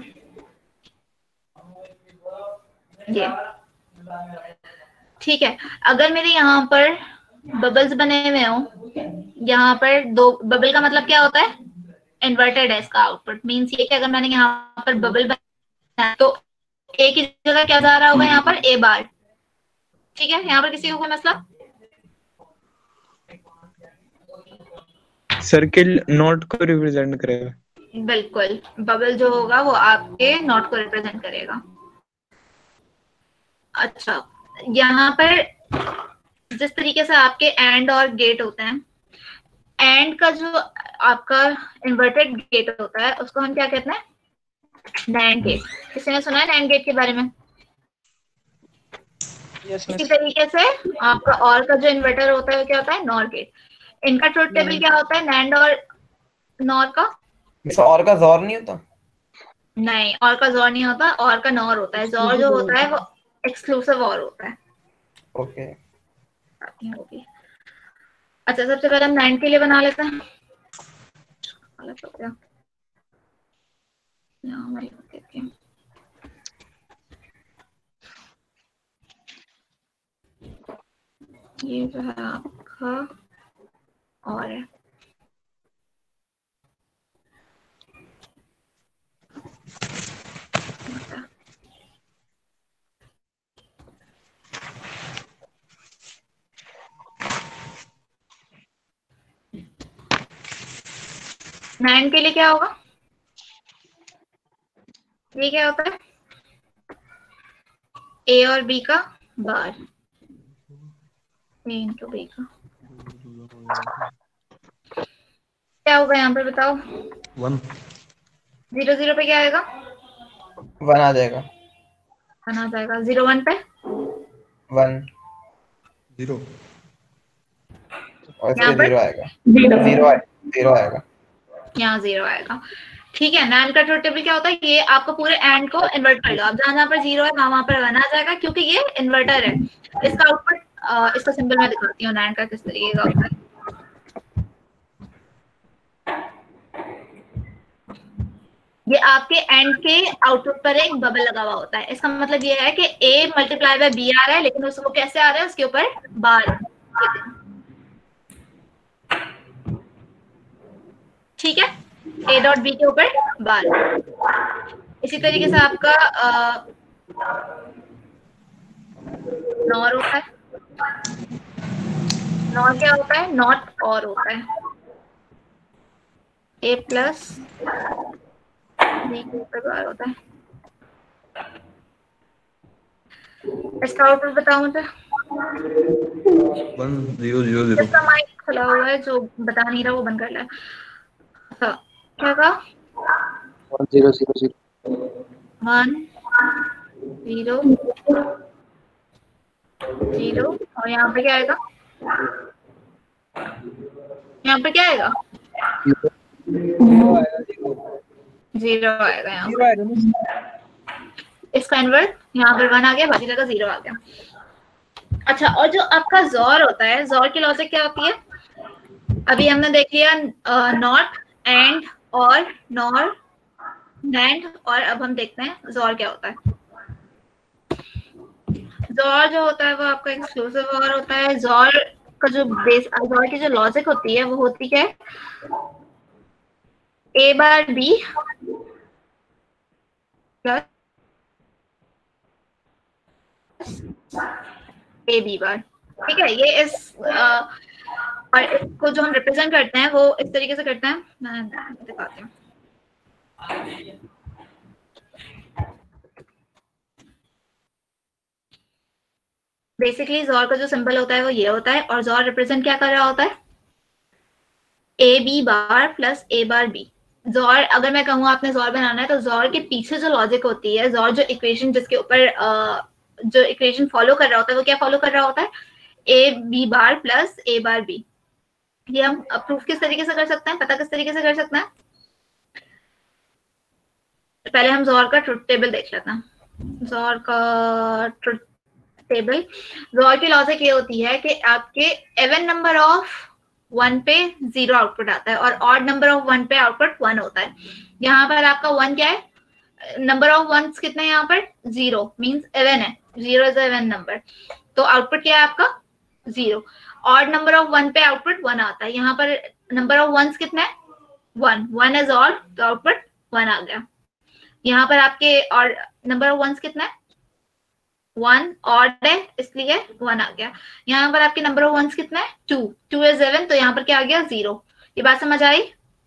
Speaker 1: ये ठीक है। अगर मेरे यहाँ पर बबल्स बने हुए हो, यहाँ पर दो बबल का मतलब क्या होता है, इन्वर्टेड है इसका आउटपुट। मींस ये कि अगर मैंने यहाँ पर बबल बनाया तो ए की जगह क्या जा रहा होगा यहाँ पर, ए बार। ठीक है, यहाँ पर किसी को कोई मसला?
Speaker 9: सर्किल नॉट को रिप्रेजेंट करेगा।
Speaker 1: बिल्कुल, बबल जो होगा वो आपके नॉट को रिप्रेजेंट करेगा। अच्छा, यहाँ पर जिस तरीके से आपके एंड और गेट होते हैं, एंड का जो आपका इन्वर्टेड गेट होता है उसको हम क्या कहते हैं, नैंड गेट। किसी ने सुना है नैंड गेट के बारे में? इसी तरीके से आपका और का जो इन्वर्टर होता है वो क्या होता है, नॉर गेट। इनका ट्रुथ टेबल क्या होता है, नैंड और नॉर का?
Speaker 7: और का जोर नहीं होता?
Speaker 1: नहीं, और का जोर नहीं होता, और का नॉर होता है। जोर जो होता है वो एक्सक्लूसिव और होता है।
Speaker 7: ओके।
Speaker 1: अच्छा, सबसे पहले हम नैंड के लिए बना लेते हैं। गलत हो गया, ये जो है आपका और है। नैंड के लिए क्या होगा, ये क्या होता है, ए और बी का बार, ए इंटू बी का। क्या होगा यहाँ पर बताओ?
Speaker 5: 1
Speaker 1: 0 0 पे क्या आएगा?
Speaker 7: 1 आ जाएगा।
Speaker 1: 1 आ जाएगा। 0 1 पे
Speaker 7: 1
Speaker 5: 0
Speaker 7: और इसके 0 आएगा। 0 आएगा।
Speaker 1: यहाँ 0 आएगा। ठीक है, नैंड का ट्रुथ टेबल क्या होता है, ये आपको पूरे एंड को इन्वर्ट करेगा। अब जहाँ पर 0 है वहां पर 1 आ जाएगा, क्योंकि ये इन्वर्टर है। इसका आउटपुट, इसका सिंबल मैं दिखाती हूँ नैंड का किस तरीके का होता है। ये आपके एंड के आउटपुट पर एक बबल लगा हुआ होता है। इसका मतलब ये है कि a मल्टीप्लाई बाय b आ रहा है, लेकिन उसको कैसे आ रहा है, उसके ऊपर बार। ठीक है, a डॉट b के ऊपर बार। इसी तरीके से आपका नॉर होता है। नॉर क्या होता है, नॉट और होता है। a प्लस b के ऊपर बार होता है। इसका आउटपुट बताओ मुझे।
Speaker 5: 1 0 0 0।
Speaker 1: इसका माइक खुला हुआ है, जो बता नहीं रहा वो बंद कर ले। क्या कहा?
Speaker 2: 1 0 0 0
Speaker 1: 1 0 0 और यहाँ पे क्या आएगा, यहाँ पे क्या आएगा, 0 आएगा यहाँ पे। इसका इन्वर्ट यहाँ पर 1 आ गया, बाकी जगह 0 आ गया। अच्छा, और जो आपका जोर होता है, जोर की लॉजिक क्या होती है? अभी हमने देख लिया नॉट, एंड और नॉर, नैंड, और अब हम देखते हैं जोर क्या होता है। जोर जो होता है वो आपका एक्सक्लूसिव और होता है। जोर का जो बेस, जोर की जो लॉजिक होती है वो होती है a bar b plus a b bar. ठीक है, ये इस और इसको जो हम रिप्रेजेंट करते हैं वो इस तरीके से करते हैं, मैं दिखाती हूँ। बेसिकली जोर का जो सिंबल होता है वो ये होता है, और जोर रिप्रेजेंट क्या कर रहा होता है, A B bar plus A bar B. XOR, अगर मैं कहूँ आपने जोर बनाना है तो जोर के पीछे जो लॉजिक होती है, जोर जो इक्वेशन जिसके ऊपर जो इक्वेशन फॉलो कर रहा होता है वो क्या फॉलो कर रहा होता है, A B bar plus A bar B. ये हम प्रूफ किस तरीके से कर सकते हैं, पता किस तरीके से कर सकते हैं? पहले हम जोर का ट्रुथ टेबल देख लेते हैं। जोर का ट्रुथ टेबल, जोर की लॉजिक ये होती है कि आपके इवन नंबर ऑफ 1 पे 0 आउटपुट आता है और ऑड नंबर ऑफ 1 पे आउटपुट 1 होता है। यहाँ पर आपका 1 क्या है, नंबर ऑफ वंस कितने हैं यहाँ पर, 0 मींस इवन है, 0 इज इवन नंबर, तो आउटपुट क्या है आपका 0। ऑड नंबर ऑफ 1 पे आउटपुट 1 आता है। यहाँ पर नंबर ऑफ वंस कितना है? 1 इज ऑड, तो आउटपुट 1 आ गया। यहाँ पर आपके और नंबर ऑफ वंस कितना है? 1 ऑड है इसलिए 1 आ गया। यहाँ पर आपके नंबर ऑफ वंस कितना है? 2 इज 7, तो यहाँ पर क्या आ गया? 0। ये बात समझ आई?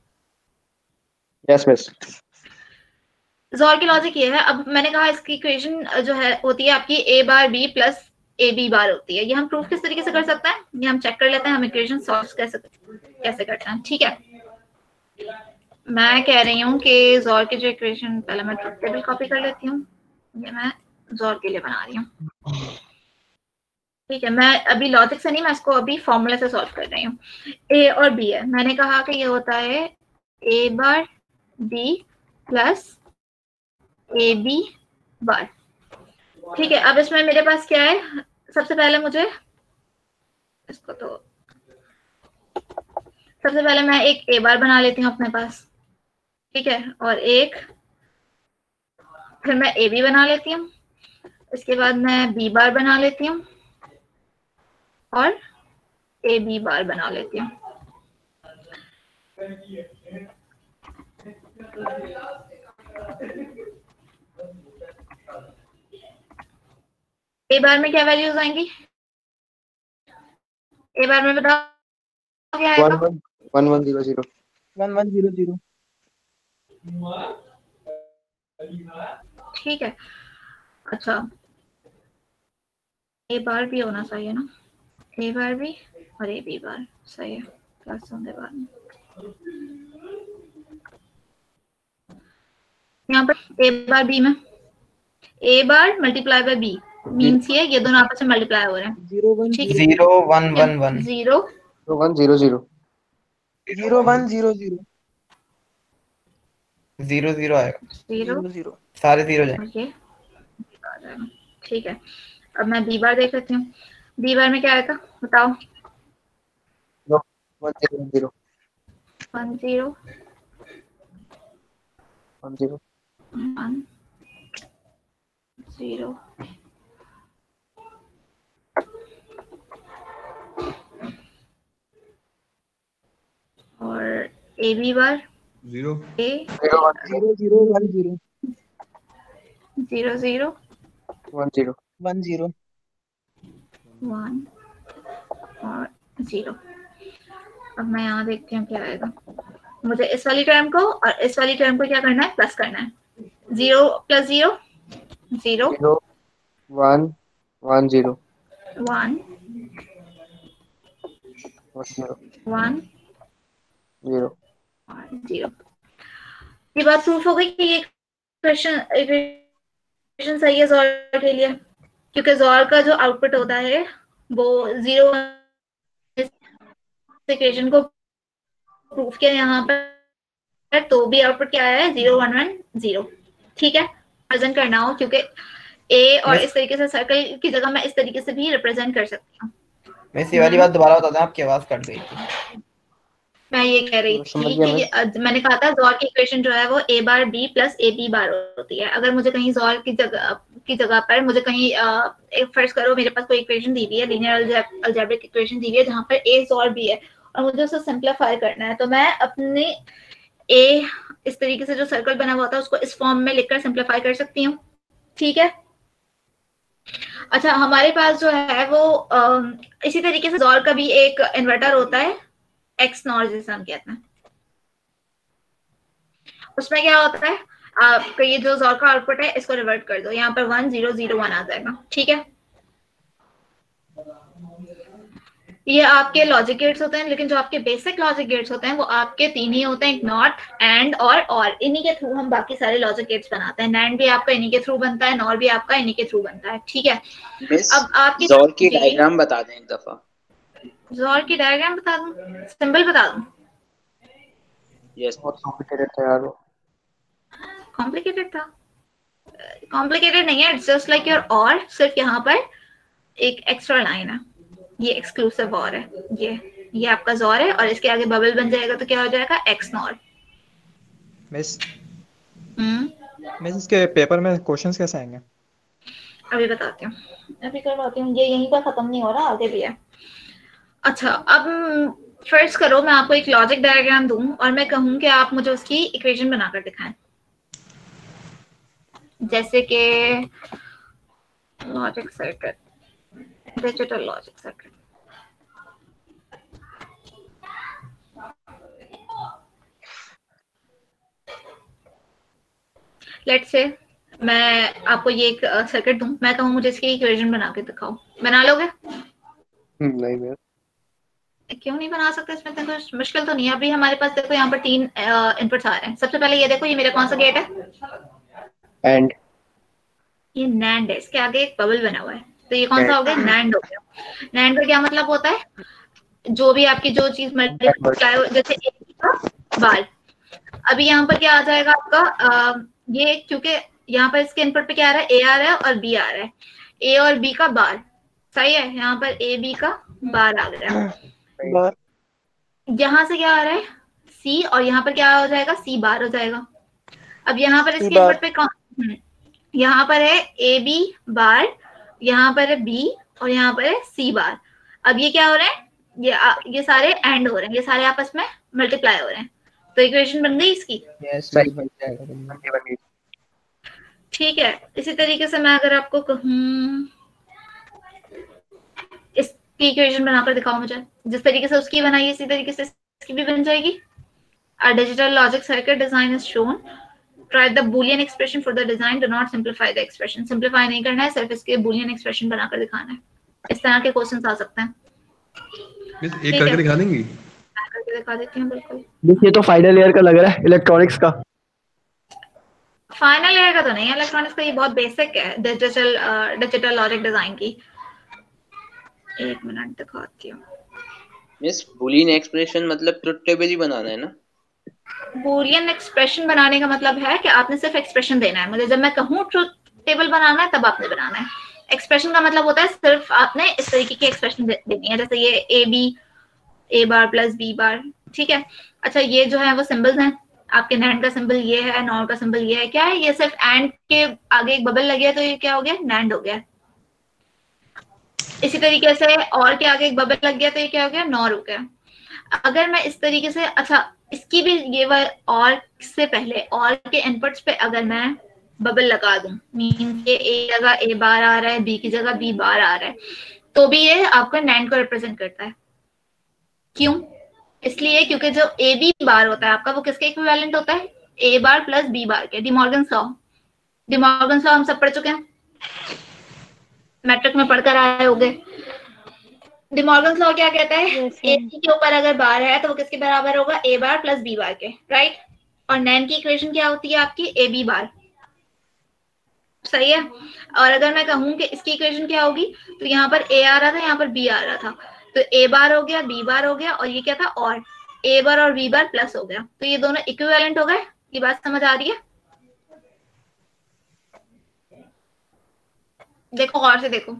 Speaker 2: Yes miss.
Speaker 1: ज़ोर की लॉजिक ये है, अब मैंने कहा इसकी इक्वेशन जो है होती है आपकी a bar b plus A B bar होती है। ये हम प्रूफ किस तरीके से कर सकते हैं? ये हम चेक कर लेते हैं हम इक्वेशन सॉल्व कैसे करते हैं। ठीक है, मैं कह रही हूँ कि ज़ोर की जो इक्वेशन, पहले मैं ट्रुथ टेबल कॉपी कर लेती हूँ, ये मैं ज़ोर के लिए बना रही हूँ। ठीक है, मैं अभी लॉजिक से नहीं, मैं इसको अभी फॉर्मूला से सॉल्व कर रही हूँ। a और b है, मैंने कहा कि ये होता है a bar b plus A B bar. ठीक है, अब इसमें मेरे पास क्या है? सबसे पहले मुझे इसको तो सबसे पहले मैं एक ए बार बना लेती हूँ अपने पास। ठीक है, और एक फिर मैं ए बी बना लेती हूँ, इसके बाद मैं बी बार बना लेती हूँ और ए बी बार बना लेती हूँ। ए बार में क्या वैल्यूज आएंगी? ए बार में बताओ क्या आएगा?
Speaker 2: 1 1 0 0
Speaker 7: 1 1 0 0।
Speaker 1: ठीक है, अच्छा ए बार भी होना चाहिए ना, ए बार भी और ए बी बार, सही है, प्लस होंगे बाद में। यहाँ पर ए बार बी में A bar multiply by B means ये दोनों आपस में मल्टीप्लाई हो रहे हैं।
Speaker 7: 0 1 0 1 1 1
Speaker 1: 0
Speaker 2: 1 0 0
Speaker 7: 0 1 0 0 0 0 आएगा।
Speaker 1: 0
Speaker 7: 0 सारे 0 जाएंगे।
Speaker 1: ओके, ठीक है, अब मैं बी बार देख लेती हूँ। बी बार में क्या आएगा बताओ?
Speaker 2: 1 0 0
Speaker 1: 1 0
Speaker 2: 1 0
Speaker 1: 1 0 और ए बी बार
Speaker 5: 0
Speaker 1: ए
Speaker 7: 0 0 0 1 0
Speaker 1: 0 0
Speaker 2: 1 0
Speaker 7: 1 0
Speaker 1: 1 और 0। अब मैं यहाँ देखती हूँ क्या आएगा। मुझे इस वाली टर्म को और इस वाली टर्म को क्या करना है? प्लस करना है। 0 प्लस 0 0
Speaker 2: 1 1 0
Speaker 1: 1
Speaker 2: 0
Speaker 1: 1
Speaker 2: 0
Speaker 1: 0। ये बात प्रूफ हो गई कि ये इक्वेशन सही है ज़ोर के लिए, क्योंकि ज़ोर का जो आउटपुट होता है वो 0 इक्वेशन को प्रूफ किया यहाँ पर, तो भी आउटपुट क्या आया है? 0 1 1 0। ठीक है, प्रेजेंट करना हो, क्योंकि ए और इस तरीके से सर्कल की जगह मैं इस तरीके से भी रिप्रेजेंट कर सकती हूँ।
Speaker 7: मैं इसी वाली बात दोबारा बता दूं, आपकी आवाज कट गई थी।
Speaker 1: मैं ये कह रही थी कि मैंने कहा था ज़ोर की इक्वेशन जो है वो A bar B plus A B bar होती है। अगर मुझे कहीं ज़ोर की जगह पर मुझे कहीं एक फर्ज करो मेरे पास कोई इक्वेशन दी हुई है, लीनियर अलजेब्रिक इक्वेशन दी हुई है जहाँ पर ए ज़ोर बी है और मुझे उसे सिंपलीफाई करना है, तो मैं अपने ए इस तरीके से जो सर्कल बना हुआ था उसको इस फॉर्म में लिखकर सिंपलीफाई कर सकती हूँ। ठीक है, अच्छा हमारे पास जो है वो इसी तरीके से ज़ोर का भी एक इन्वर्टर होता है, एक्स नॉर जिसे हम कहते हैं। उसमें क्या होता है, आपका ये जो ज़ोर का आउटपुट है इसको रिवर्ट कर दो, यहाँ पर 1 0 0 1 आ जाएगा। ठीक है, ये आपके लॉजिक गेट्स होते हैं, लेकिन जो आपके बेसिक लॉजिक गेट्स होते हैं वो आपके 3 ही होते हैं, एक नॉट, एंड और इन्हीं के थ्रू हम बाकी सारे लॉजिक गेट्स बनाते हैं। नैंड भी आपका इन्हीं के थ्रू बनता है, नॉर भी आपका इन्हीं के थ्रू बनता है। ठीक है, अब आपकी
Speaker 3: ज़ोर की डायग्राम बता दें एक दफा।
Speaker 1: ज़ोर की डायग्राम बता दूं, सिंबल बता दूं?
Speaker 3: यस,
Speaker 2: बहुत कॉम्प्लिकेटेड था यार वो।
Speaker 1: कॉम्प्लिकेटेड था? कॉम्प्लिकेटेड नहीं है, इट्स जस्ट लाइक योर और, सिर्फ यहाँ पर एक एक्स्ट्रा लाइन है, ये एक्सक्लूसिव और है, ये आपका ज़ोर है और इसके आगे बबल बन जाएगा तो क्या हो जाएगा? X nor.
Speaker 8: मिस इसके पेपर में क्वेश्चंस कैसे आएंगे?
Speaker 1: अभी बताती हूँ, अभी करवाती हूँ, ये यहीं पर खत्म नहीं हो रहा, आगे भी है। अच्छा, अब फर्स्ट करो मैं आपको एक लॉजिक डायग्राम दूं और मैं कहूं कि आप मुझे उसकी इक्वेशन बनाकर दिखाएं, जैसे कि logic circuit, digital logic circuit. Let's say मैं आपको ये एक सर्किट दूं, मैं कहूं मुझे इसकी इक्वेशन बना के दिखाओ, बना लोगे?
Speaker 2: नहीं मैम।
Speaker 1: क्यों नहीं बना सकते? इसमें तो कुछ मुश्किल तो नहीं है। अभी हमारे पास देखो यहाँ पर 3 इनपुट्स आ रहे हैं। सबसे पहले ये देखो, ये मेरा कौन सा गेट है?
Speaker 2: एंड
Speaker 1: ये नैंड है, इसके आगे एक बबल बना हुआ है, तो ये कौन सा हो गया? नैंड हो गया। नैंड का क्या मतलब होता है? जो भी आपकी जो चीज मल्टीप्लाई हो, जैसे ए का बार, अभी यहाँ पर क्या आ जाएगा आपका, ये क्योंकि यहाँ पर इसके इनपुट पे क्या आ रहा है? ए आ रहा है और बी आ रहा है, ए और बी का बार, सही है? यहाँ पर ए बी का बार आ गया। यहाँ से क्या आ रहा है? सी, और यहाँ पर क्या हो जाएगा? सी बार हो जाएगा। अब यहाँ पर इसके इनपुट पे कौन, यहाँ पर है ए बी बार, यहाँ पर है बी, और यहाँ पर है सी बार। अब ये क्या हो रहा है? ये सारे एंड हो रहे हैं, ये सारे आपस में मल्टीप्लाई हो रहे हैं, तो इक्वेशन बन गई इसकी। ठीक है, इसी तरीके से मैं अगर आपको कहूँ इसकी इक्वेशन बनाकर दिखाओ मुझे, जिस तरीके से उसकी बनाई इसी तरीके से इसकी भी बन जाएगी। A digital logic circuit design is shown. Try the boolean expression for the design. Do not simplify the expression. Simplify नहीं करना है, सिर्फ इसके boolean expression बनाकर दिखाना है। इस तरह के क्वेश्चंस आ सकते हैं।
Speaker 5: एक करके दिखा देंगी?
Speaker 1: करके दिखा देती हूँ, बिल्कुल।
Speaker 2: ये तो फाइनल ईयर का लग रहा है, इलेक्ट्रॉनिक्स का।
Speaker 1: फाइनल ईयर का तो नहीं है इलेक्ट्रॉनिक्स का, ये बहुत बेसिक है डिजिटल लॉजिक डिजाइन की। एक मिनट दिखाती हूँ।
Speaker 3: मिस, बूलियन एक्सप्रेशन मतलब ट्रुथ टेबल ही बनाना है ना?
Speaker 1: बूलियन एक्सप्रेशन बनाने का मतलब है कि आपने सिर्फ एक्सप्रेशन देना है मुझे। जब मैं कहूँ ट्रुथ टेबल बनाना है तब आपने बनाना है। एक्सप्रेशन का मतलब होता है सिर्फ आपने इस तरीके की एक्सप्रेशन देनी है, जैसे ये A B, A bar plus B bar, ठीक है। अच्छा, ये जो है वो सिंबल्स हैं आपके। नैंड का सिंबल ये है, नॉर का सिंबल ये है। क्या है? ये सिर्फ एंड के आगे एक बबल लग गया तो ये क्या हो गया? नैंड हो गया। इसी तरीके से और के आगे एक बबल लग गया तो ये क्या हो गया? नॉर हो गया। अगर मैं इस तरीके से, अच्छा इसकी भी ये और से पहले और के इनपुट्स पे अगर मैं बबल लगा दूं, मीन के ए जगह ए बार आ रहा है, बी की जगह बी बार आ रहा है, तो भी ये आपको नैंड को रिप्रेजेंट करता है। क्यों? इसलिए क्योंकि जो ए बी बार होता है आपका, वो किसके इक्विवेलेंट होता है? ए बार प्लस बी बार के। डिमॉर्गन्स लॉ, डिमॉर्गन्स लॉ हम सब पढ़ चुके हैं, मैट्रिक में पढ़कर आए होंगे। डिमॉर्गन्स लॉ क्या कहता है? ए बी के ऊपर अगर बार है तो वो किसके बराबर होगा? ए बार प्लस बी बार के, राइट। और नैंड की इक्वेशन क्या होती है आपकी? ए बी बार, सही है। और अगर मैं कहूँ कि इसकी इक्वेशन क्या होगी, तो यहाँ पर ए आ रहा था, यहाँ पर बी आ रहा था, तो ए बार हो गया, बी बार हो गया, और ये क्या था? और ए बार और बी बार प्लस हो गया, तो ये दोनों इक्विवेलेंट हो गए। ये बात समझ आ रही है? देखो गौर से देखो।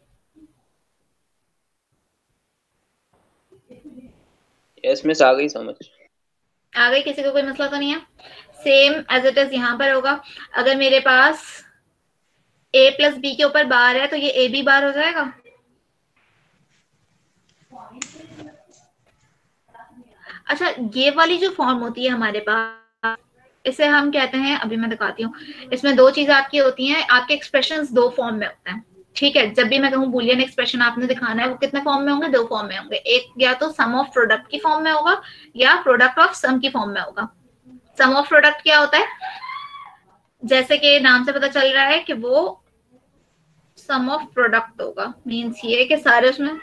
Speaker 3: यस मिस, आ गई समझ।
Speaker 1: आ गई? किसी को कोई मसला तो नहीं है? सेम एज इट इज यहाँ पर होगा। अगर मेरे पास ए प्लस बी के ऊपर बार है तो ये ए बी बार हो जाएगा। अच्छा, ये वाली जो फॉर्म होती है हमारे पास, इसे हम कहते हैं, अभी मैं दिखाती हूँ। इसमें दो चीजें आपकी होती हैं, आपके एक्सप्रेशंस दो फॉर्म में होते हैं, ठीक है। जब भी मैं कहूँ बूलियन एक्सप्रेशन आपने दिखाना है, वो कितने फॉर्म में होंगे? दो फॉर्म में होंगे। एक या तो सम ऑफ प्रोडक्ट की फॉर्म में होगा या प्रोडक्ट ऑफ सम की फॉर्म में होगा। सम ऑफ प्रोडक्ट क्या होता है? जैसे कि नाम से पता चल रहा है कि वो सम ऑफ प्रोडक्ट होगा, मीन्स ये कि सारे उसमें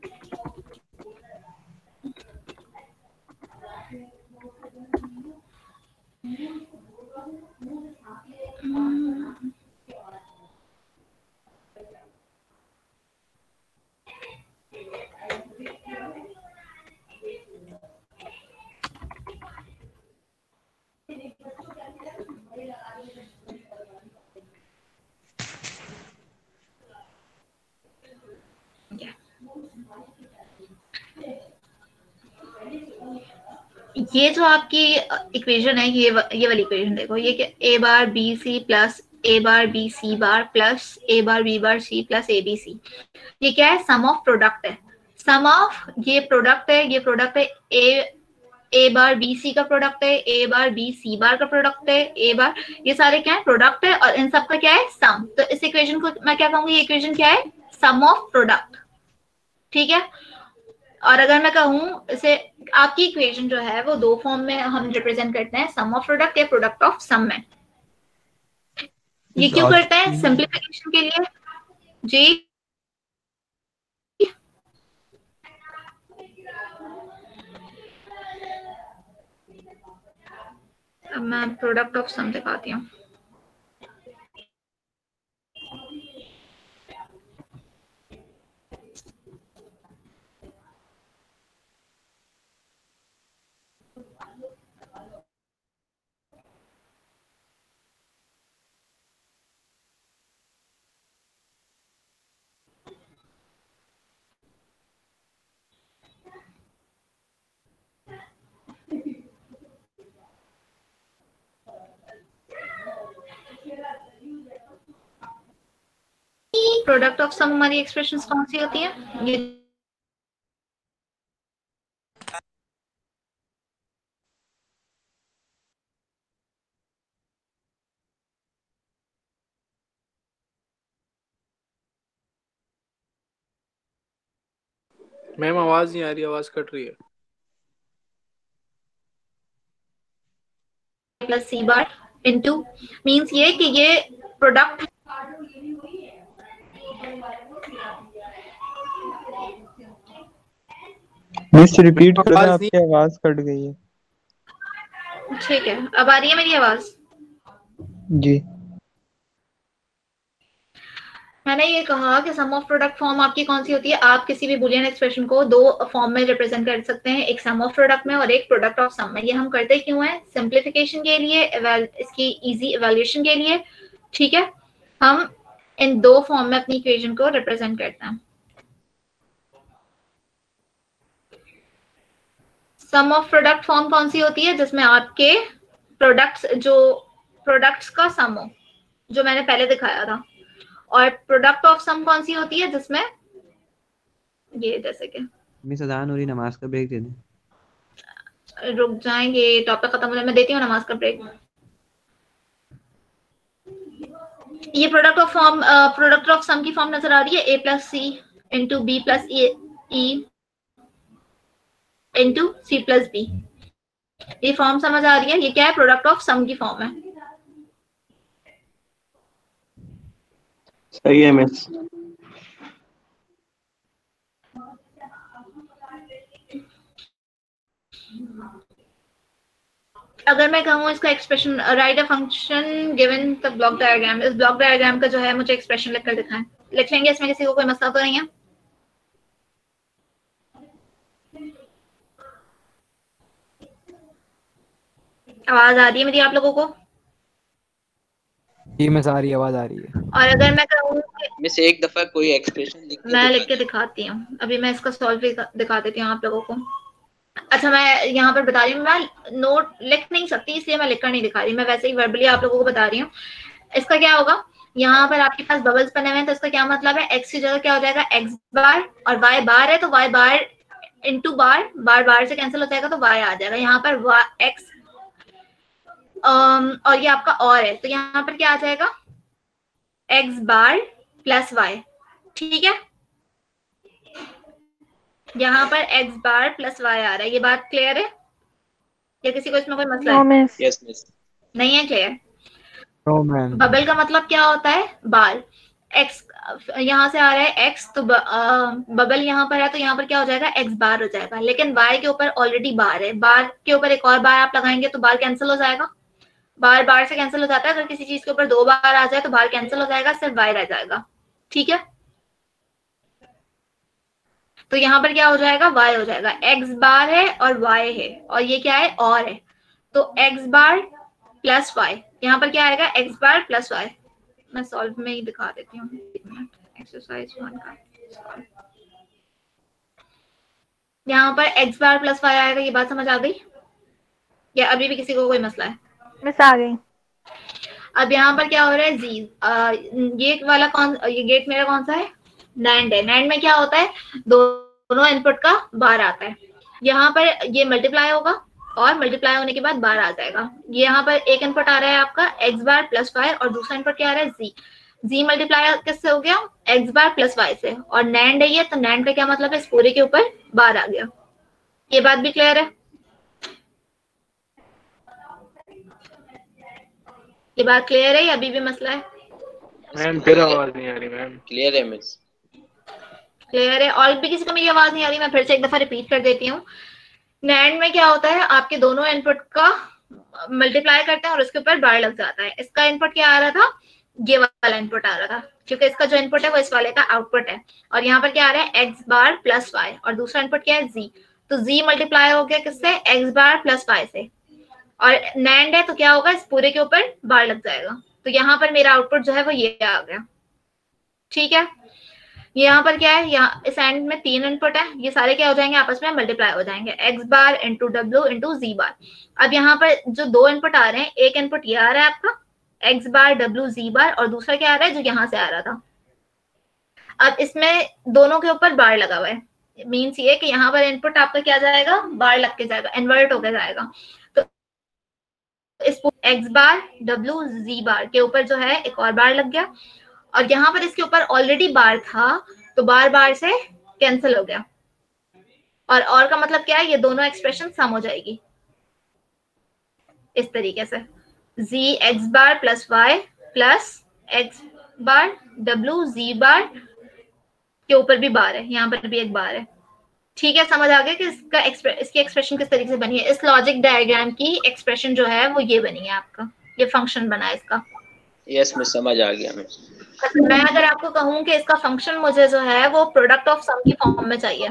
Speaker 1: ये जो आपकी इक्वेशन है, ये वाली इक्वेशन देखो, ये कि A bar B C plus A bar B C bar plus A bar B bar C plus A B C, ये क्या है? सम ऑफ प्रोडक्ट है। सम ऑफ ये प्रोडक्ट है, ये प्रोडक्ट है ए बार बी सी का प्रोडक्ट है, ए बार बी सी बार का प्रोडक्ट है, ए बार, ये सारे क्या है प्रोडक्ट है और इन सब का क्या है सम। तो इस इक्वेशन को मैं क्या कहूंगी, ये इक्वेशन क्या है सम ऑफ प्रोडक्ट। ठीक है। और अगर मैं कहूँ इसे, आपकी इक्वेशन जो है वो दो फॉर्म में हम रिप्रेजेंट करते हैं, सम ऑफ प्रोडक्ट या प्रोडक्ट ऑफ सम में। ये क्यों करते हैं, सिंप्लीफिकेशन के लिए जी। अब मैं प्रोडक्ट ऑफ सम दिखाती हूँ। प्रोडक्ट ऑफ सम हमारी एक्सप्रेशंस कौन सी होती है, ये
Speaker 14: मैम आवाज नहीं आ रही, आवाज कट रही है।
Speaker 1: Plus C bar into means ये कि ये प्रोडक्ट
Speaker 9: मिस रिपीट कर दें, आपकी आवाज कट गई है।
Speaker 1: ठीक है, अब आ रही है मेरी आवाज?
Speaker 9: जी
Speaker 1: मैंने ये कहा कि सम ऑफ प्रोडक्ट फॉर्म आपकी कौन सी होती है, आप किसी भी बुलियन एक्सप्रेशन को दो फॉर्म में रिप्रेजेंट कर सकते हैं, एक सम ऑफ प्रोडक्ट में और एक प्रोडक्ट ऑफ सम में। ये हम करते क्यों है, सिंप्लीफिकेशन के लिए, इसकी इजी इवैल्यूएशन के लिए। ठीक है, हम इन दो फॉर्म में अपनी इक्वेशन को रिप्रेजेंट करते हैं। सम ऑफ प्रोडक्ट फॉर्म कौन सी होती है, जिसमें आपके प्रोडक्ट्स, जो प्रोडक्ट्स का सम हो, जो मैंने पहले दिखाया था। और प्रोडक्ट ऑफ सम कौन सी होती है, जिसमें ये जैसे कि
Speaker 10: मिस अजान हो रही, नमाज का ब्रेक दे दें।
Speaker 1: रुक जाएंगे, टॉपिक खत्म हो जाए, मैं देती हूँ नमाज का ब्रेक। ये product of form, product of sum की फॉर्म नजर आ रही है, A plus C into B plus E into C plus B. ये फॉर्म समझ आ रही है, ये क्या है, प्रोडक्ट ऑफ सम की फॉर्म है।
Speaker 3: सही है मिस।
Speaker 1: अगर मैं कहूँ इसका expression, right a function given the block diagram, इस ब्लॉक डायग्राम का जो है मुझे एक्सप्रेशन लिखकर दिखाएं। लिख लेंगे, इसमें किसी को कोई मसला तो नहीं है? आवाज आ रही है मेरी आप लोगों को?
Speaker 10: जी मिस आ रही है, आवाज आ रही है।
Speaker 1: और अगर मैं कहूँ
Speaker 3: मिस एक दफा कोई एक्सप्रेशन लिख के
Speaker 1: मैं लिख के दिखाती हूँ, अभी मैं इसका सॉल्व भी दिखा देती हूँ आप लोगों को। अच्छा, मैं यहाँ पर बता रही हूँ, मैं नोट लिख नहीं सकती इसलिए मैं लिखकर नहीं दिखा रही, मैं वैसे ही वर्बली आप लोगों को बता रही हूँ। इसका क्या होगा, यहाँ पर आपके पास बबल्स बने हुए हैं, तो इसका क्या मतलब है, एक्स की जगह क्या हो जाएगा एक्स बार, और वाई बार है तो वाई बार इंटू बार, बार बार से कैंसिल हो जाएगा तो वाई आ जाएगा। यहाँ पर एक्स और ये आपका और है, तो यहाँ पर क्या आ जाएगा एक्स बार प्लस वाई। ठीक है, यहाँ पर एक्स बार प्लस वाई आ रहा है। ये बात क्लियर है या किसी को इसमें कोई मसला है?
Speaker 3: Yes miss.
Speaker 1: नहीं है क्लियर?
Speaker 10: No ma'am.
Speaker 1: बबल का मतलब क्या होता है, बार। एक्स यहाँ से आ रहा है एक्स, तो बबल यहाँ पर है तो यहाँ पर क्या हो जाएगा एक्स बार हो जाएगा, लेकिन वाई के ऊपर ऑलरेडी बार है, बार के ऊपर एक और बार आप लगाएंगे तो बार कैंसिल हो जाएगा, बार बार से कैंसिल हो जाता है। अगर किसी चीज के ऊपर दो बार आ जाए तो बार कैंसिल हो जाएगा, सिर्फ वाई रह जाएगा। ठीक है, तो यहाँ पर क्या हो जाएगा y हो जाएगा, x बार है और y है और ये क्या है और है, तो x बार प्लस y, यहाँ पर क्या आएगा x बार प्लस y। मैं सॉल्व में ही दिखा देती हूँ, एक्सरसाइज 1 का। यहाँ पर x बार प्लस y आएगा, ये बात समझ आ गई या अभी भी किसी को कोई मसला है?
Speaker 13: मिस आ गई।
Speaker 1: अब यहाँ पर क्या हो रहा है ये वाला कौन, ये गेट मेरा कौन सा है, नैंड है। नैंड में क्या होता है, दो दोनों इनपुट का बार आता है। यहाँ पर ये मल्टीप्लाई होगा और मल्टीप्लाई होने के बाद बार आ जाएगा। ये यहाँ पर एक इनपुट आ रहा है आपका x बार प्लस y और दूसरा इनपुट क्या आ रहा है z। z मल्टीप्लाई किससे हो गया? x बार प्लस y से। और नैंड है ये, तो नैंड का क्या मतलब है? इस पूरे के ऊपर बार आ गया। ये बात भी क्लियर है? ये बात क्लियर है या अभी भी मसला है?
Speaker 6: मैम फिर आवाज नहीं आ रही मैम।
Speaker 3: क्लियर है मिस।
Speaker 1: क्लियर है? और भी किसी को मेरी आवाज नहीं आ रही? मैं फिर से एक दफा रिपीट कर देती हूँ। नैंड में क्या होता है, आपके दोनों इनपुट का मल्टीप्लाई करते हैं और उसके ऊपर बार लग जाता है। इसका इनपुट क्या आ रहा था? ये वाला इनपुट आ रहा था, क्योंकि इसका जो इनपुट है वो इस वाले का आउटपुट है। और यहाँ पर क्या आ रहा है? x बार प्लस y और दूसरा इनपुट क्या है? z। तो z मल्टीप्लाई हो गया किससे? x बार प्लस y से। और नैंड है तो क्या होगा? इस पूरे के ऊपर बार लग जाएगा। तो यहाँ पर मेरा आउटपुट जो है वो ये आ गया। ठीक है, यहाँ पर क्या है? यहाँ इस एंड में 3 इनपुट है, ये सारे क्या हो जाएंगे? आपस में मल्टीप्लाई हो जाएंगे, x bar into w into z bar. अब यहाँ पर जो 2 इनपुट आ रहे हैं, एक इनपुट ये आ रहा है आपका x बार w z बार और दूसरा क्या आ रहा है? जो यहाँ से आ रहा था। अब इसमें दोनों के ऊपर बार लगा हुआ है, मीन्स ये कि यहाँ पर इनपुट आपका क्या जाएगा? बार लग के जाएगा, इन्वर्ट होकर जाएगा। तो इस x bar w z bar के ऊपर जो है एक और बार लग गया, और यहाँ पर इसके ऊपर ऑलरेडी बार था तो बार बार से कैंसिल हो गया। और का मतलब क्या है? ये दोनों एक्सप्रेशन सम हो जाएगी इस तरीके से, z x bar plus y plus x bar w z bar के ऊपर भी बार है, यहाँ पर भी एक बार है। ठीक है, समझ आ गया कि इसकी एक्सप्रेशन किस तरीके से बनी है। इस लॉजिक डायग्राम की एक्सप्रेशन जो है वो ये बनी है, आपका ये फंक्शन बना है इसका।
Speaker 3: यस मिस, समझ आ गया मिस।
Speaker 1: मैं अगर आपको कहूँ कि इसका फंक्शन मुझे जो है वो प्रोडक्ट ऑफ सम की फॉर्म में चाहिए,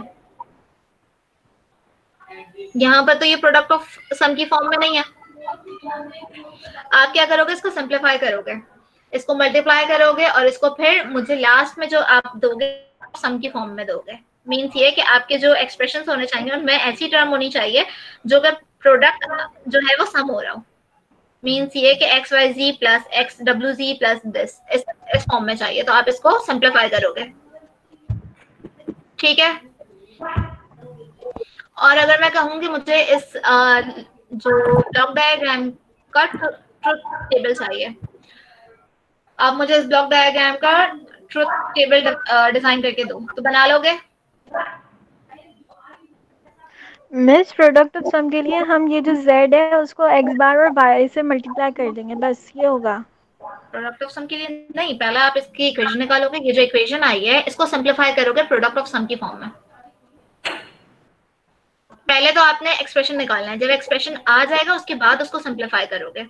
Speaker 1: यहाँ पर तो ये प्रोडक्ट ऑफ सम की फॉर्म में नहीं है। आप क्या करोगे? इसको सिंप्लीफाई करोगे, इसको मल्टीप्लाई करोगे और इसको फिर मुझे लास्ट में जो आप दोगे सम की फॉर्म में दोगे। मीन्स ये कि आपके जो एक्सप्रेशंस होने चाहिए उनमें ऐसी टर्म होनी चाहिए जो अगर प्रोडक्ट जो है वो सम हो रहा हो। मीन्स ये कि X Y Z plus X W Z plus this इस फॉर्म में चाहिए, तो आप इसको सिंप्लीफाई करोगे। ठीक है, और अगर मैं कहूँगी मुझे इस जो ब्लॉक डायग्राम का ट्रुथ टेबल चाहिए, आप मुझे इस ब्लॉक डायग्राम का ट्रुथ टेबल डिजाइन करके दो, तो बना लोगे?
Speaker 13: मिस प्रोडक्ट ऑफ सम के लिए हम ये जो z है उसको x बार और y से मल्टीप्लाई कर देंगे, बस ये होगा।
Speaker 1: प्रोडक्ट ऑफ सम के लिए नहीं, पहले आप इसकी इक्वेशन निकालोगे। ये जो इक्वेशन आई है इसको सिंप्लीफाई करोगे प्रोडक्ट ऑफ सम की फॉर्म में। पहले तो आपने एक्सप्रेशन निकालना है, जब एक्सप्रेशन आ जाएगा उसके बाद उसको सिंप्लीफाई करोगे।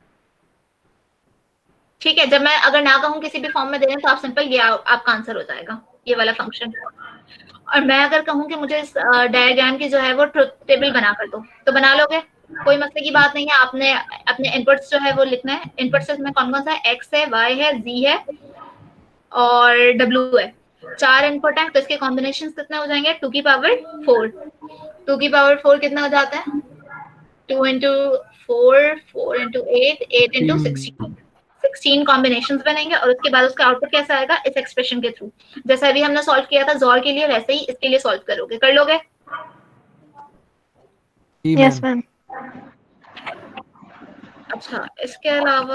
Speaker 1: ठीक है, जब मैं अगर ना कहूँ किसी भी फॉर्म में दे दें तो आप सिंपल ये आपका आंसर हो जाएगा, ये वाला फंक्शन। और मैं अगर कहूँ कि मुझे इस डायग्राम की जो है वो ट्रुथ टेबल बना कर दो, तो बना लोगे, कोई मसले की बात नहीं है। आपने अपने इनपुट्स जो है वो लिखना है। इनपुट्स में कौन कौन सा है? x है, y है, z है और w है। 4 इनपुट है, तो इसके कॉम्बिनेशन कितने हो जाएंगे? 2 की पावर 4। 2 की पावर 4 कितना हो जाता है? 2 इंटू 4, 4 इंटू 8, 8 इंटू 16। 16 कॉम्बिनेशंस बनेंगे और उसके बाद उसका आउटपुट कैसा आएगा? इस एक्सप्रेशन के थ्रू, जैसा अभी हमने सॉल्व किया था जोर के लिए, वैसे ही इसके लिए सॉल्व करोगे। कर लोगे?
Speaker 13: Yes ma'am.
Speaker 1: अच्छा, इसके अलावा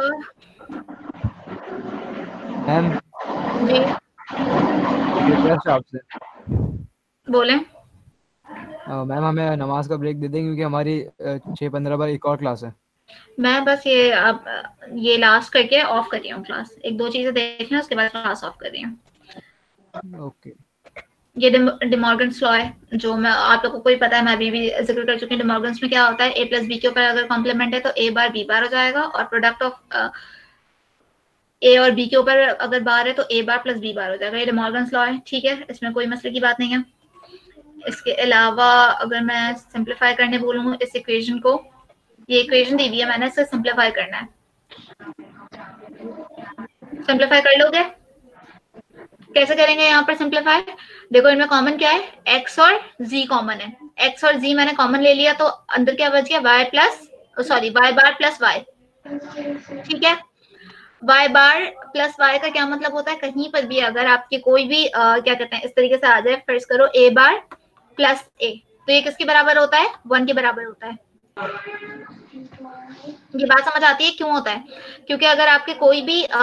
Speaker 10: मैम
Speaker 1: जी
Speaker 10: रिक्वेस्ट आपसे,
Speaker 1: बोलें।
Speaker 10: मैम हमें नमाज का ब्रेक दे देंगे क्योंकि हमारी 6:15 पर एक और क्लास है।
Speaker 1: मैं बस ये अब ये लास्ट करके ऑफ कर रही हूँ क्लास, 1-2 चीजें देखना उसके बाद क्लास ऑफ कर रही हूँ।
Speaker 10: ओके।
Speaker 1: ये डिमॉर्गन्स लॉ है, जो मैं आप लोगों को ही पता है, मैं अभी भी जिक्र कर चुकी हूँ। डिमॉर्गन्स में क्या होता है? a प्लस बी के ऊपर अगर कॉम्प्लीमेंट है तो a बार b बार हो जाएगा, और प्रोडक्ट ऑफ a और b के ऊपर अगर बार है तो a bar plus b bar हो जाएगा। ये डिमॉर्गन्स लॉ है, ठीक है, इसमें कोई मसले की बात नहीं है। इसके अलावा अगर मैं सिंप्लीफाई करने बोलूँ इस इक्वेशन को, ये इक्वेशन दी हुई है मैंने, इसे सिंप्लीफाई करना है। सिंप्लीफाई कर लोगे? कैसे करेंगे यहाँ पर सिंप्लीफाई? देखो इनमें कॉमन क्या है? x और z कॉमन है। x और z मैंने कॉमन ले लिया तो अंदर क्या बच गया? y bar plus y। ठीक है, y बार प्लस y का क्या मतलब होता है? कहीं पर भी अगर आपकी कोई भी क्या कहते हैं इस तरीके से आ जाए, फर्ज करो a बार प्लस ए, तो ये किसके बराबर होता है? 1 के बराबर होता है। ये बात समझ आती है क्यों होता है? क्योंकि अगर आपके कोई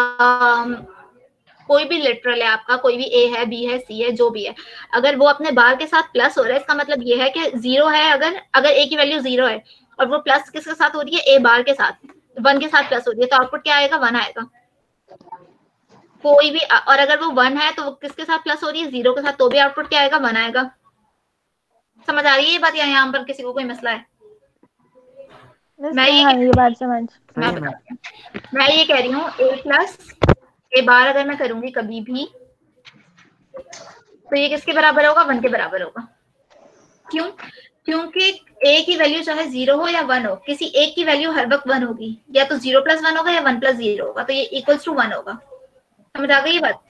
Speaker 1: भी लिटरल है, आपका कोई भी ए है, बी है, सी है, जो भी है, अगर वो अपने बार के साथ प्लस हो रहा है, इसका मतलब ये है कि 0 है। अगर ए की वैल्यू 0 है और वो प्लस किसके साथ हो रही है? ए बार के साथ, 1 के साथ प्लस हो रही है, तो आउटपुट क्या आएगा? 1 आएगा। कोई भी, और अगर वो 1 है तो वो किसके साथ प्लस हो रही है? 0 के साथ, तो भी आउटपुट क्या आएगा? 1 आएगा। समझ आ रही है ये बात? या यहाँ पर किसी को कोई मसला है? मैं
Speaker 13: ये बात समझ
Speaker 1: मैं ये कह रही हूँ ए प्लस ए बार अगर मैं करूंगी कभी भी, तो ये किसके बराबर होगा? 1 के बराबर होगा। क्यों? क्योंकि ए की वैल्यू चाहे 0 हो या 1 हो, किसी एक की वैल्यू हर वक्त 1 होगी, या तो 0 + 1 होगा या 1 + 0 होगा, तो ये इक्वल्स टू 1 होगा। समझ आ गई ये बात?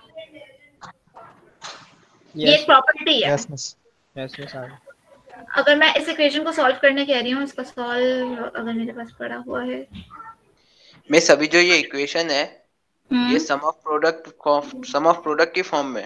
Speaker 1: ये एक प्रॉपर्टी है। अगर मैं इस इक्वेशन को सॉल्व करने कह रही हूँ, इसका सॉल्व अगर मेरे पास पड़ा हुआ है,
Speaker 3: मैं सभी जो ये इक्वेशन है ये सम ऑफ प्रोडक्ट की फॉर्म में,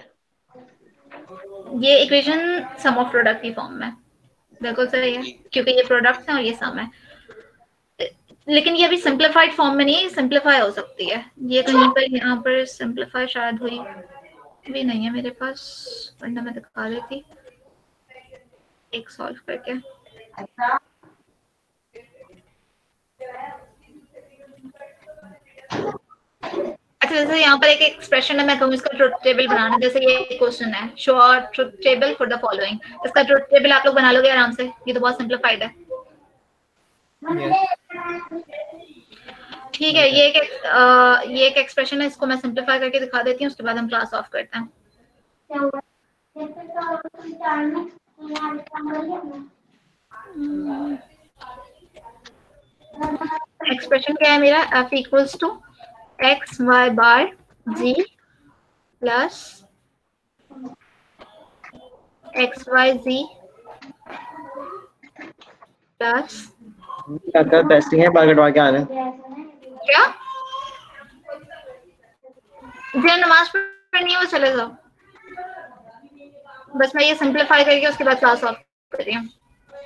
Speaker 1: ये इक्वेशन सम ऑफ प्रोडक्ट की फॉर्म में बिल्कुल सही है, क्योंकि ये प्रोडक्ट्स हैं और ये सम है। लेकिन ये अभी सिंप्लीफाइड फॉर्म में नहीं है, सिंप्लीफाई हो सकती है। ये कहीं पर यहाँ पर सिंप्लीफाई शायद हुई भी नहीं है मेरे पास, वरना मैं दिखा देती एक सॉल्व करके। अच्छा, जैसे यहाँ पर एक एक्सप्रेशन है, मैं कहूँ इसका ट्रुथ टेबल बनाना, जैसे ये क्वेश्चन है, show our truth table for the following. इसका ट्रुथ टेबल आप लोग बना लोगे आराम से, ये तो बहुत सिंप्लीफाइड है। ठीक है, ये एक एक्सप्रेशन है, इसको मैं सिंप्लीफाई करके दिखा देती हूँ, उसके बाद हम क्लास ऑफ करते हैं। एक्सप्रेशन क्या है मेरा? f equals to x y bar z plus x y z plus
Speaker 14: testing है, बार कटवा के आ रहे हैं।
Speaker 1: क्या? जो नमाज पढ़नी है वो चले जाओ, बस मैं ये सिंप्लीफाई करके उसके बाद क्लास ऑफ कर रही हूँ।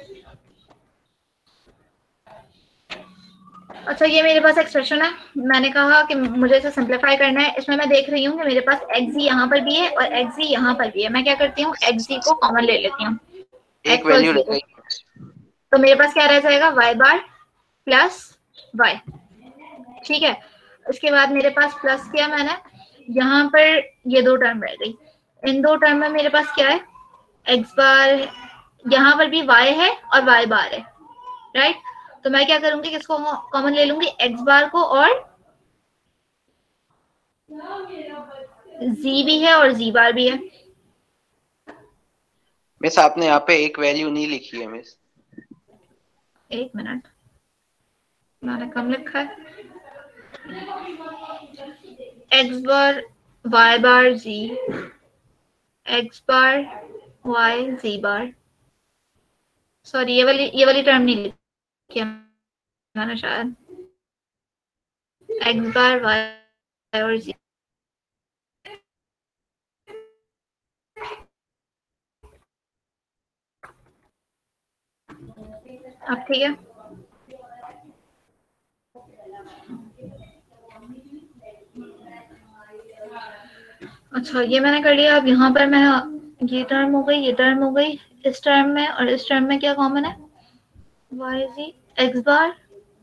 Speaker 1: अच्छा, ये मेरे पास एक्सप्रेशन है, मैंने कहा कि मुझे इसे सिंप्लीफाई करना है। इसमें मैं देख रही हूँ कि मेरे पास xg यहाँ पर भी है और xg यहाँ पर भी है। मैं क्या करती हूँ, xg को कॉमन ले लेती हूँ,
Speaker 3: एक वैल्यू रह गई,
Speaker 1: तो मेरे पास क्या रह जाएगा? y bar plus y। ठीक है, उसके बाद मेरे पास प्लस किया मैंने, यहाँ पर ये 2 टर्म रह गई। इन 2 टर्म में मेरे पास क्या है? x बार, यहाँ पर भी y है और y बार है, राइट? तो मैं क्या करूंगी, किसको कॉमन ले लूंगी? x बार को, और z भी है और z बार भी है।
Speaker 3: मिस आपने यहाँ पे एक वैल्यू नहीं लिखी है मिस।
Speaker 1: एक मिनट, मैंने कम लिखा है। x bar y bar z, x bar y z bar, sorry ये वाली टर्म नहीं लिखी मैंने शायद, x बार y और z। अब ठीक है, अच्छा ये मैंने कर लिया। अब यहाँ पर मैं, ये टर्म हो गई, ये टर्म हो गई, इस टर्म में और इस टर्म में क्या कॉमन है? y z, x बार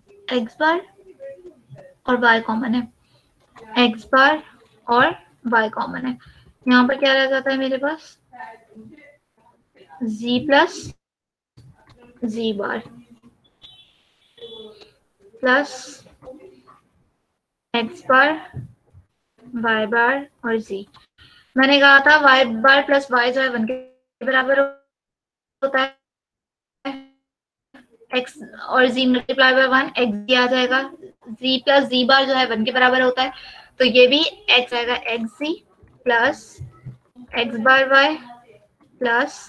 Speaker 1: और y कॉमन है, x बार और y कॉमन है। यहाँ पर क्या रह जाता है मेरे पास? z plus z bar plus x bar y bar और z। मैंने कहा था y बार प्लस y जो है 1 के बराबर होता है, x और z मल्टीप्लाई बाय 1, x आ जाएगा, z प्लस z बार जो है 1 के बराबर होता है, तो ये भी x आएगा, xz plus x bar y plus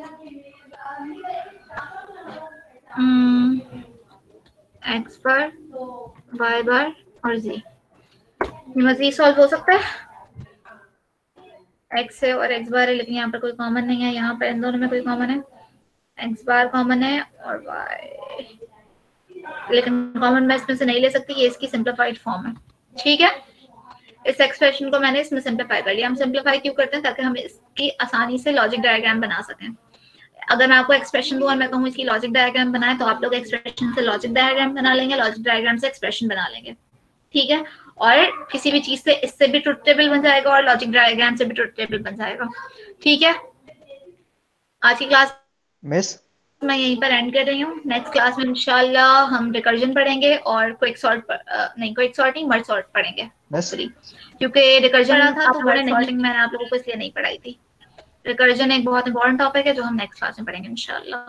Speaker 1: x bar y bar और z। मजीद सॉल्व हो सकता है? x है और x बार है, लेकिन यहाँ पर कोई कॉमन नहीं है, यहाँ पर इन दोनों में कोई कॉमन है, x बार कॉमन है और y, लेकिन कॉमन मैं इसमें से नहीं ले सकती, ये इसकी सिंप्लीफाइड फॉर्म है। ठीक है, इस एक्सप्रेशन को मैंने इसमें सिंप्लीफाई कर लिया। हम सिंप्लीफाई क्यों करते हैं? ताकि हम इसकी आसानी से लॉजिक डायग्राम बना सकें। अगर मैं आपको एक्सप्रेशन दूं और मैं कहूँ इसकी लॉजिक डायग्राम बनाएं, तो आप लोग एक्सप्रेशन से लॉजिक डायग्राम बना लेंगे, लॉजिक डायग्राम से एक्सप्रेशन बना लेंगे। ठीक है, और किसी भी चीज से इससे भी ट्रुथ टेबल बन जाएगा और लॉजिक डायग्राम से भी ट्रुथ टेबल बन जाएगा। ठीक है, आज की क्लास
Speaker 8: मिस
Speaker 1: मैं यहीं पर एंड कर रही हूँ। नेक्स्ट क्लास में इंशाल्लाह हम रिकर्जन पढ़ेंगे और क्विक सॉर्ट क्विक सॉर्ट नहीं, मर्ज सॉर्ट पढ़ेंगे, क्योंकि रिकर्जन रहा था तो मैंने आप लोगों को इसलिए नहीं पढ़ाई थी। रिकर्जन एक बहुत इंपॉर्टेंट टॉपिक है जो हम नेक्स्ट क्लास में पढ़ेंगे इंशाल्लाह।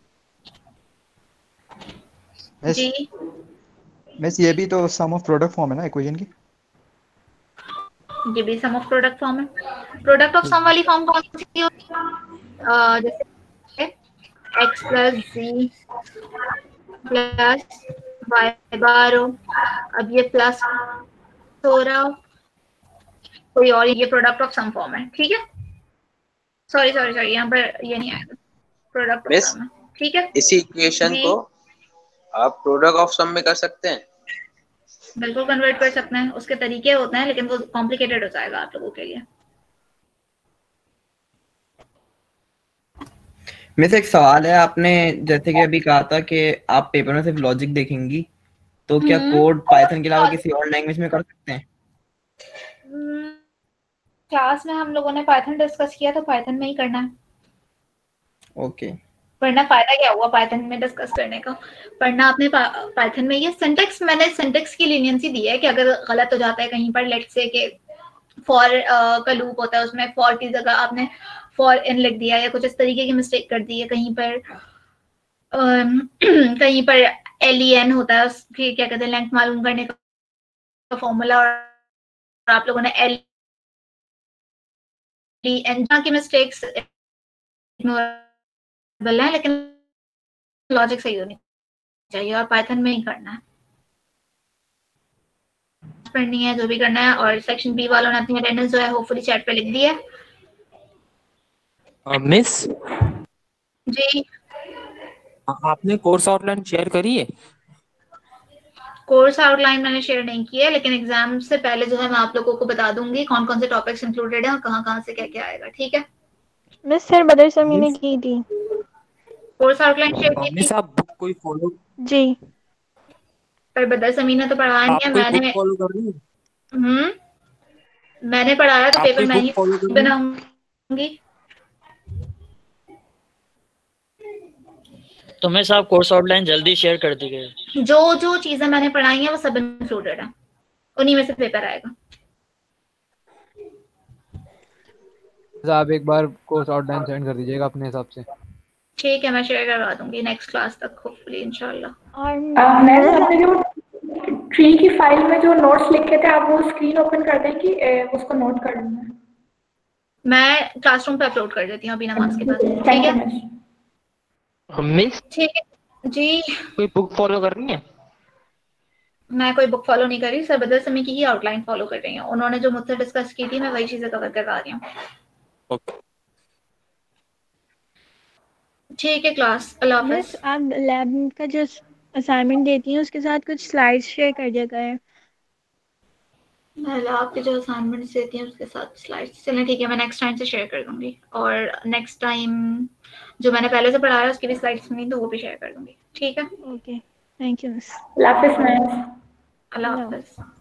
Speaker 1: जी
Speaker 8: मिस, ये भी तो सम ऑफ प्रोडक्ट फॉर्म है ना इक्वेशन की?
Speaker 1: ये भी सम ऑफ प्रोडक्ट फॉर्म है। प्रोडक्ट ऑफ सम वाली फॉर्म कौन सी होती है? जैसे x plus z plus y bar हो, अब ये प्लस हो रहा हो कोई और, ये प्रोडक्ट ऑफ सम फॉर्म है। ठीक है, सॉरी यहाँ पर ये नहीं आएगा, प्रोडक्ट ऑफ सम है। ठीक है,
Speaker 3: इसी इक्वेशन को आप प्रोडक्ट ऑफ सम में कर सकते हैं,
Speaker 1: बिल्कुल कन्वर्ट कर सकते हैं, उसके तरीके होते हैं, लेकिन वो कॉम्प्लिकेटेड हो जाएगा आप लोगों के लिए।
Speaker 7: मिस एक सवाल है, आपने जैसे कि अभी कहा था कि आप पेपर में सिर्फ लॉजिक देखेंगी, तो क्या कोड पाइथन के अलावा किसी और लैंग्वेज में कर सकते हैं?
Speaker 1: क्लास में हम लोगों ने पाइथन डिस्कस किया तो पाइथन में ही करना है।
Speaker 7: ओके,
Speaker 1: वरना फायदा क्या हुआ पाइथन में डिस्कस करने का? पढ़ना आपने पाइथन में। ये सिंटेक्स, मैंने सिंटेक्स की लीनियंसी दी है कि अगर गलत हो जाता है कहीं पर, लेट्स से कि फॉर का लूप होता है, उसमें फॉर की जगह आपने फॉर इन लिख दिया या कुछ इस तरीके की मिस्टेक कर दी है कहीं पर, कहीं पर LEN होता है, उसकी क्या कहते हैं लेंथ मालूम करने का फॉर्मूला, और आप लोगों ने LEN की मिस्टेक्स इग्नोरेबल है, लेकिन लॉजिक सही होनी चाहिए और पाइथन में ही करना है, पढ़नी है जो भी करना है। और सेक्शन बी वालों ने अपनी अटेंडेंस जो है होपफुली चैट पे लिख दी है।
Speaker 11: मिस
Speaker 1: जी,
Speaker 11: आपने कोर्स आउटलाइन शेयर करी है?
Speaker 1: कोर्स आउटलाइन मैंने शेयर नहीं की है, लेकिन एग्जाम से पहले जो है मैं आप लोगों को बता दूंगी कौन कौन से टॉपिक्स इंक्लूडेड हैं और कहाँ से क्या क्या आएगा। ठीक है
Speaker 13: मिस, सर बदर समी ने की थी
Speaker 1: कोर्स आउटलाइन शेयर की थी।
Speaker 11: आप बुक कोई फॉलो?
Speaker 13: जी,
Speaker 1: पर बदर समी ने तो पढ़ाया नहीं है, मैंने
Speaker 11: फॉलो कर रही
Speaker 1: मैंने पढ़ाया तो पेपर मैं ही बनाऊंगी।
Speaker 15: तो मिस आप कोर्स आउटलाइन जल्दी शेयर कर दी गई।
Speaker 1: जो चीजें मैंने पढ़ाई हैं वो सब इंक्लूडेड है, उन्हीं में से पेपर आएगा।
Speaker 10: आप एक बार कोर्स आउटलाइन सेंड कर दीजिएगा अपने हिसाब से।
Speaker 1: ठीक है, मैं शेयर करवा दूंगी नेक्स्ट क्लास तक होपफुली इंशाल्लाह।
Speaker 13: और
Speaker 16: मैम आपने जो ट्री की फाइल में जो नोट्स लिखे थे आप वो स्क्रीन ओपन कर दें कि उसको नोट कर लूँ?
Speaker 1: मैं क्लासरूम पे अपलोड कर देती हूँ अभी नमाज के बाद। ठीक है
Speaker 2: मिस,
Speaker 1: ठीक है जी।
Speaker 2: कोई बुक फॉलो करनी है?
Speaker 1: मैं कोई बुक फॉलो नहीं कर रही, सर बदर समी की ही आउटलाइन फॉलो कर रही हूँ। उन्होंने जो मुझसे डिस्कस की थी मैं वही चीजें कवर करवा रही हूँ। ठीक है क्लास, अल्लाह हाफ़िज़।
Speaker 13: मिस आप लैब का जो असाइनमेंट देती हैं उसके साथ कुछ स्लाइड्स शेयर कर दिया करें।
Speaker 1: मैं लैब के जो असाइनमेंट्स देती हैं उसके साथ स्लाइड्स, चलें ठीक है, मैं नेक्स्ट टाइम से शेयर कर दूंगी। और नेक्स्ट टाइम जो मैंने पहले से पढ़ाया उसकी भी स्लाइड्स नहीं तो वो भी शेयर कर दूंगी। ठीक है,
Speaker 13: ओके, थैंक यू मिस।
Speaker 16: अल्लाह हाफ़िज़।
Speaker 1: अल्लाह हाफ़िज़।